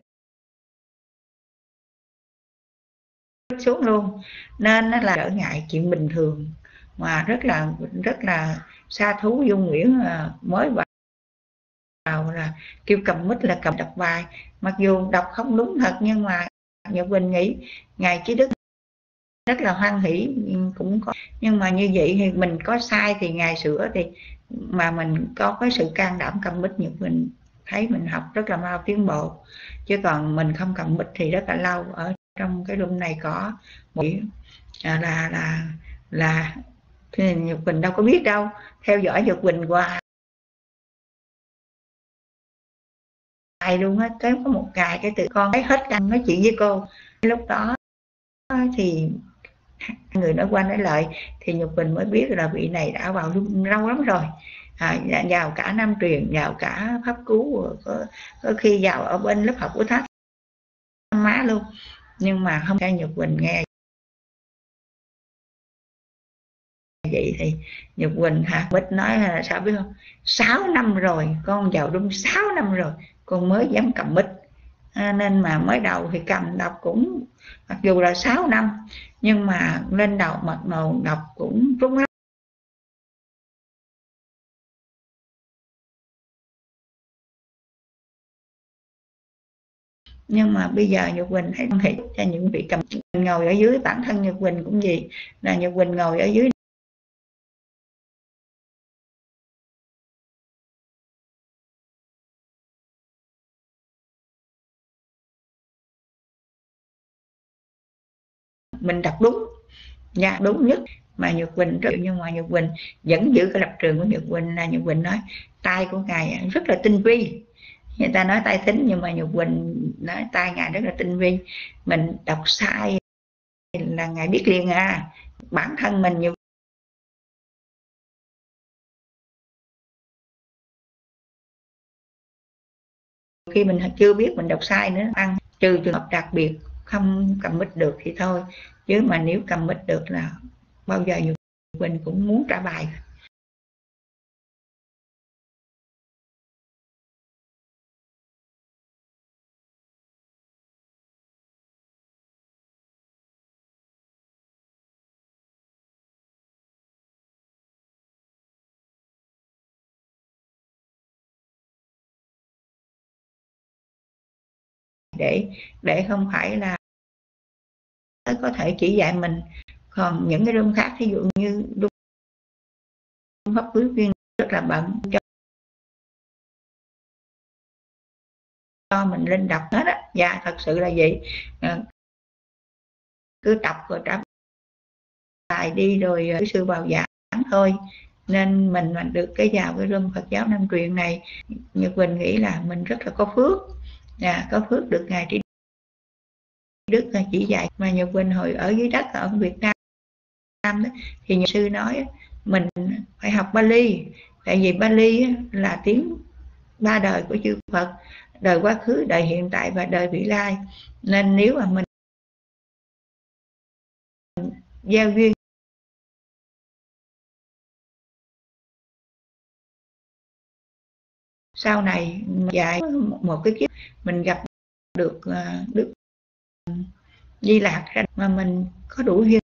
xuống luôn. Nên nó là trở ngại chuyện bình thường mà rất là rất là sa thú Dung Nguyễn mới vào vào là kêu cầm mic là cầm đọc bài, mặc dù đọc không đúng thật nhưng mà Nhật Quỳnh nghĩ ngài Trí Đức rất là hoan hỷ cũng có, nhưng mà như vậy thì mình có sai thì ngài sửa, thì mà mình có cái sự can đảm cầm mic, Nhật Quỳnh thấy mình học rất là mau tiến bộ. Chứ còn mình không cầm mic thì rất là lâu. Ở trong cái room này có một là là là, là thì Nhật Quỳnh đâu có biết đâu, theo dõi Nhật Quỳnh qua ngày luôn á. Tới có một ngày cái từ con thấy hết căn nói chuyện với cô, lúc đó thì người nói qua nói lại thì Nhật Quỳnh mới biết là vị này đã vào lâu lắm rồi, à, vào cả Nam Truyền, vào cả Pháp Cứu, có, có khi vào ở bên lớp học của Thác Má luôn, nhưng mà không nghe Nhật Quỳnh nghe vậy thì Nhật Quỳnh hả Bích nói là sao biết không, sáu năm rồi con vào đúng sáu năm rồi con mới dám cầm mic, à, nên mà mới đầu thì cầm đọc cũng mặc dù là sáu năm nhưng mà lên đầu mặt đầu đọc cũng rung lắm. Nhưng mà bây giờ Nhật Quỳnh hãy quan hệ cho những vị cầm ngồi ở dưới, bản thân Nhật Quỳnh cũng gì là Nhật Quỳnh ngồi ở dưới mình đọc đúng nha, đúng nhất mà Nhật Quỳnh, nhưng mà Nhật Quỳnh vẫn giữ cái lập trường của Nhật Quỳnh là Nhật Quỳnh nói tay của ngài rất là tinh vi. Người ta nói tay thính nhưng mà Nhật Quỳnh nói tay ngài rất là tinh vi, mình đọc sai là ngài biết liền à. Bản thân mình Nhật khi mình chưa biết mình đọc sai nữa ăn, trừ trường hợp đặc biệt không cầm mic được thì thôi, chứ mà nếu cầm mic được là bao giờ Nhật Quỳnh cũng muốn trả bài. để để không phải là có thể chỉ dạy mình. Còn những cái room khác, ví dụ như room pháp quý viên rất là bận cho, cho mình lên đọc hết á. Dạ thật sự là vậy, à, cứ đọc rồi trả bài đi rồi quý sư vào giảng thôi. Nên mình mà được cái vào cái room Phật giáo Nam truyền này, Nhật Quỳnh nghĩ là mình rất là có phước, à, có phước được ngài Trí Đức chỉ dạy. Mà Nhật Quỳnh hồi ở dưới đất ở Việt Nam đó, thì Nhật sư nói mình phải học Bali, tại vì Bali là tiếng ba đời của chư Phật, đời quá khứ, đời hiện tại và đời vị lai. Nên nếu mà mình gieo duyên sau này dạy một cái kiếp mình gặp được uh, Đức Di Lạc mà mình có đủ duyên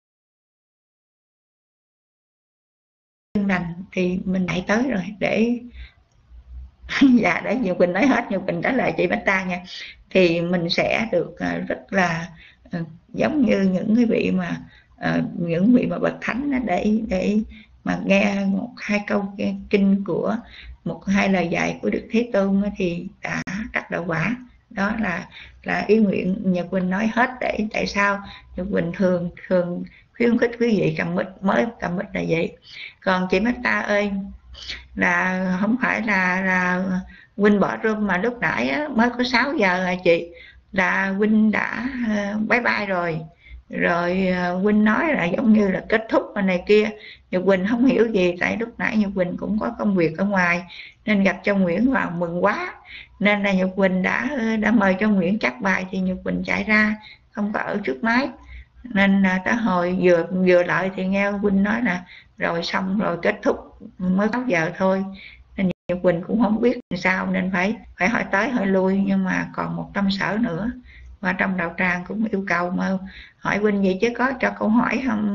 lành thì mình hãy tới rồi để dạ để Nhật Quỳnh nói hết, Nhật Quỳnh trả lời chị Bách Ta nha. Thì mình sẽ được uh, rất là uh, giống như những cái vị mà uh, những vị mà bậc thánh đó, để để mà nghe một hai câu kinh của một hai lời dạy của Đức Thế Tôn thì đã đắc đạo quả. Đó là là ý nguyện Nhật Quỳnh nói hết. Để tại sao Nhật Quỳnh thường thường khuyến khích quý vị cầm mic, mới cầm mic là vậy. Còn chị Bách Ta ơi, là không phải là là Quỳnh bỏ room mà lúc nãy á, mới có sáu giờ à chị, là Quỳnh đã uh, bye bye rồi. Rồi uh, Quỳnh nói là giống như là kết thúc và này kia. Nhật Quỳnh không hiểu gì, tại lúc nãy Nhật Quỳnh cũng có công việc ở ngoài nên gặp Châu Nguyễn vào mừng quá, nên là Nhật Quỳnh đã đã mời Châu Nguyễn chắc bài thì Nhật Quỳnh chạy ra, không có ở trước máy. Nên là tới hồi vừa vừa lại thì nghe Quỳnh nói là rồi xong rồi kết thúc mới sáu giờ thôi. Nên Nhật Quỳnh cũng không biết làm sao, nên phải phải hỏi tới hỏi lui, nhưng mà còn một tâm sở nữa. Và trong đạo tràng cũng yêu cầu mà hỏi Quỳnh gì chứ có cho câu hỏi không.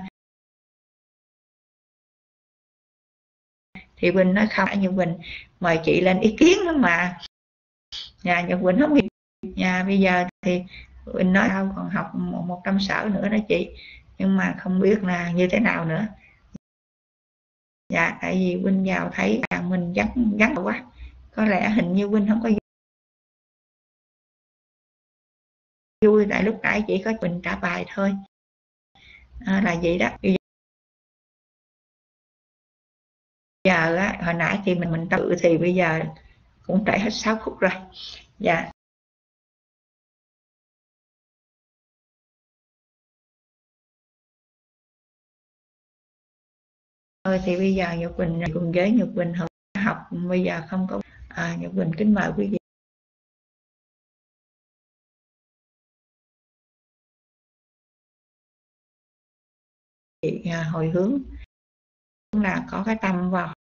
Thì Quỳnh nói không, Nhật Quỳnh mời chị lên ý kiến đó mà. Nhà Nhật Quỳnh không hiểu. Nhà bây giờ thì Quỳnh nói sao còn học một, một trăm sở nữa đó chị, nhưng mà không biết là như thế nào nữa. Dạ tại vì Quỳnh vào thấy là mình vắng vắng quá, có lẽ hình như Quỳnh không có vui, tại lúc nãy chỉ có Quỳnh trả bài thôi, à, là vậy đó. Bây giờ á, hồi nãy thì mình mình tự thì bây giờ cũng trải hết sáu phút rồi. Dạ thôi thì bây giờ Nhật Quỳnh cùng với Nhật Quỳnh học bây giờ không có à, Nhật Quỳnh kính mời quý vị à, hồi hướng là có cái tâm vào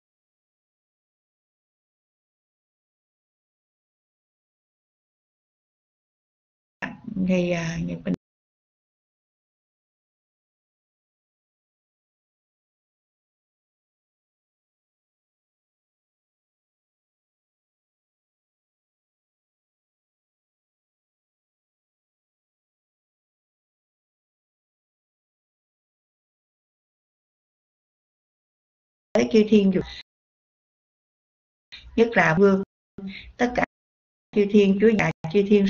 thì à, Nhật Quỳnh tới chư thiên dục, nhất là vương, tất cả chư thiên chúa già chư thiên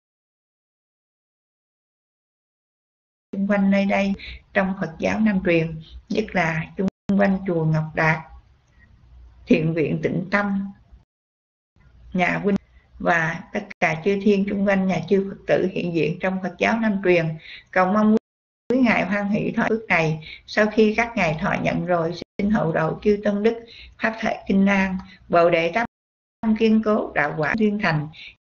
xung quanh nơi đây trong Phật giáo Nam truyền, nhất là xung quanh chùa Ngọc Đạt, thiện viện Tịnh Tâm, nhà huynh và tất cả chư thiên xung quanh nhà chư Phật tử hiện diện trong Phật giáo Nam truyền, cầu mong quý ngài hoan hỷ thọ phước này. Sau khi các ngài thọ nhận rồi, xin hậu đầu chư tân đức pháp thể kinh an, bồ đề tâm kiên cố, đạo quả duyên thành,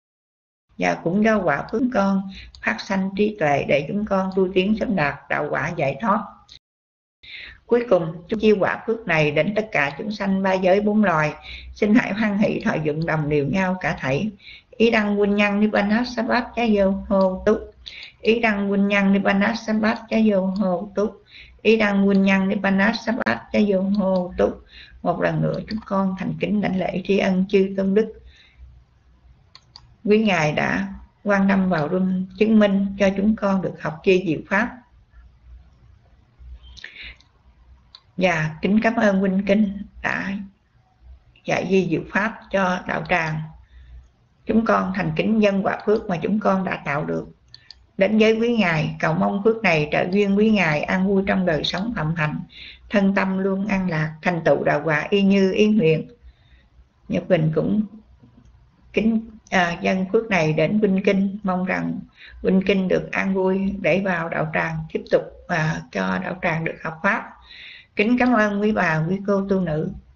Và cũng do quả phước con phát sanh trí tuệ để chúng con tu tiến sớm đạt đạo quả giải thoát. Cuối cùng, chúng chia quả phước này đến tất cả chúng sanh ba giới bốn loài. Xin hãy hoan hỷ thọ dụng đồng đều nhau cả thảy. Ý đăng vinh nhân nibbana sabbat cha vô hô túc. Ý đăng vinh nhân nibbana sabbat cha vô hô túc. Ý đăng vinh nhân nibbana sabbat cha vô hô túc. Một lần nữa chúng con thành kính đảnh lễ tri ân chư tôn đức. Quý ngài đã quan tâm vào room chứng minh cho chúng con được học chia diệu pháp. Và kính cảm ơn huynh Kinh đã dạy di diệu pháp cho đạo tràng. Chúng con thành kính dân quả phước mà chúng con đã tạo được đến với quý ngài, cầu mong phước này trợ duyên quý ngài an vui trong đời sống phạm hạnh, thân tâm luôn an lạc, thành tựu đạo quả y như yên huyền. Nhật Bình cũng kính à, dân phước này đến huynh Kinh, mong rằng huynh Kinh được an vui để vào đạo tràng tiếp tục và cho đạo tràng được học pháp. Kính cảm ơn quý bà, quý cô tu nữ.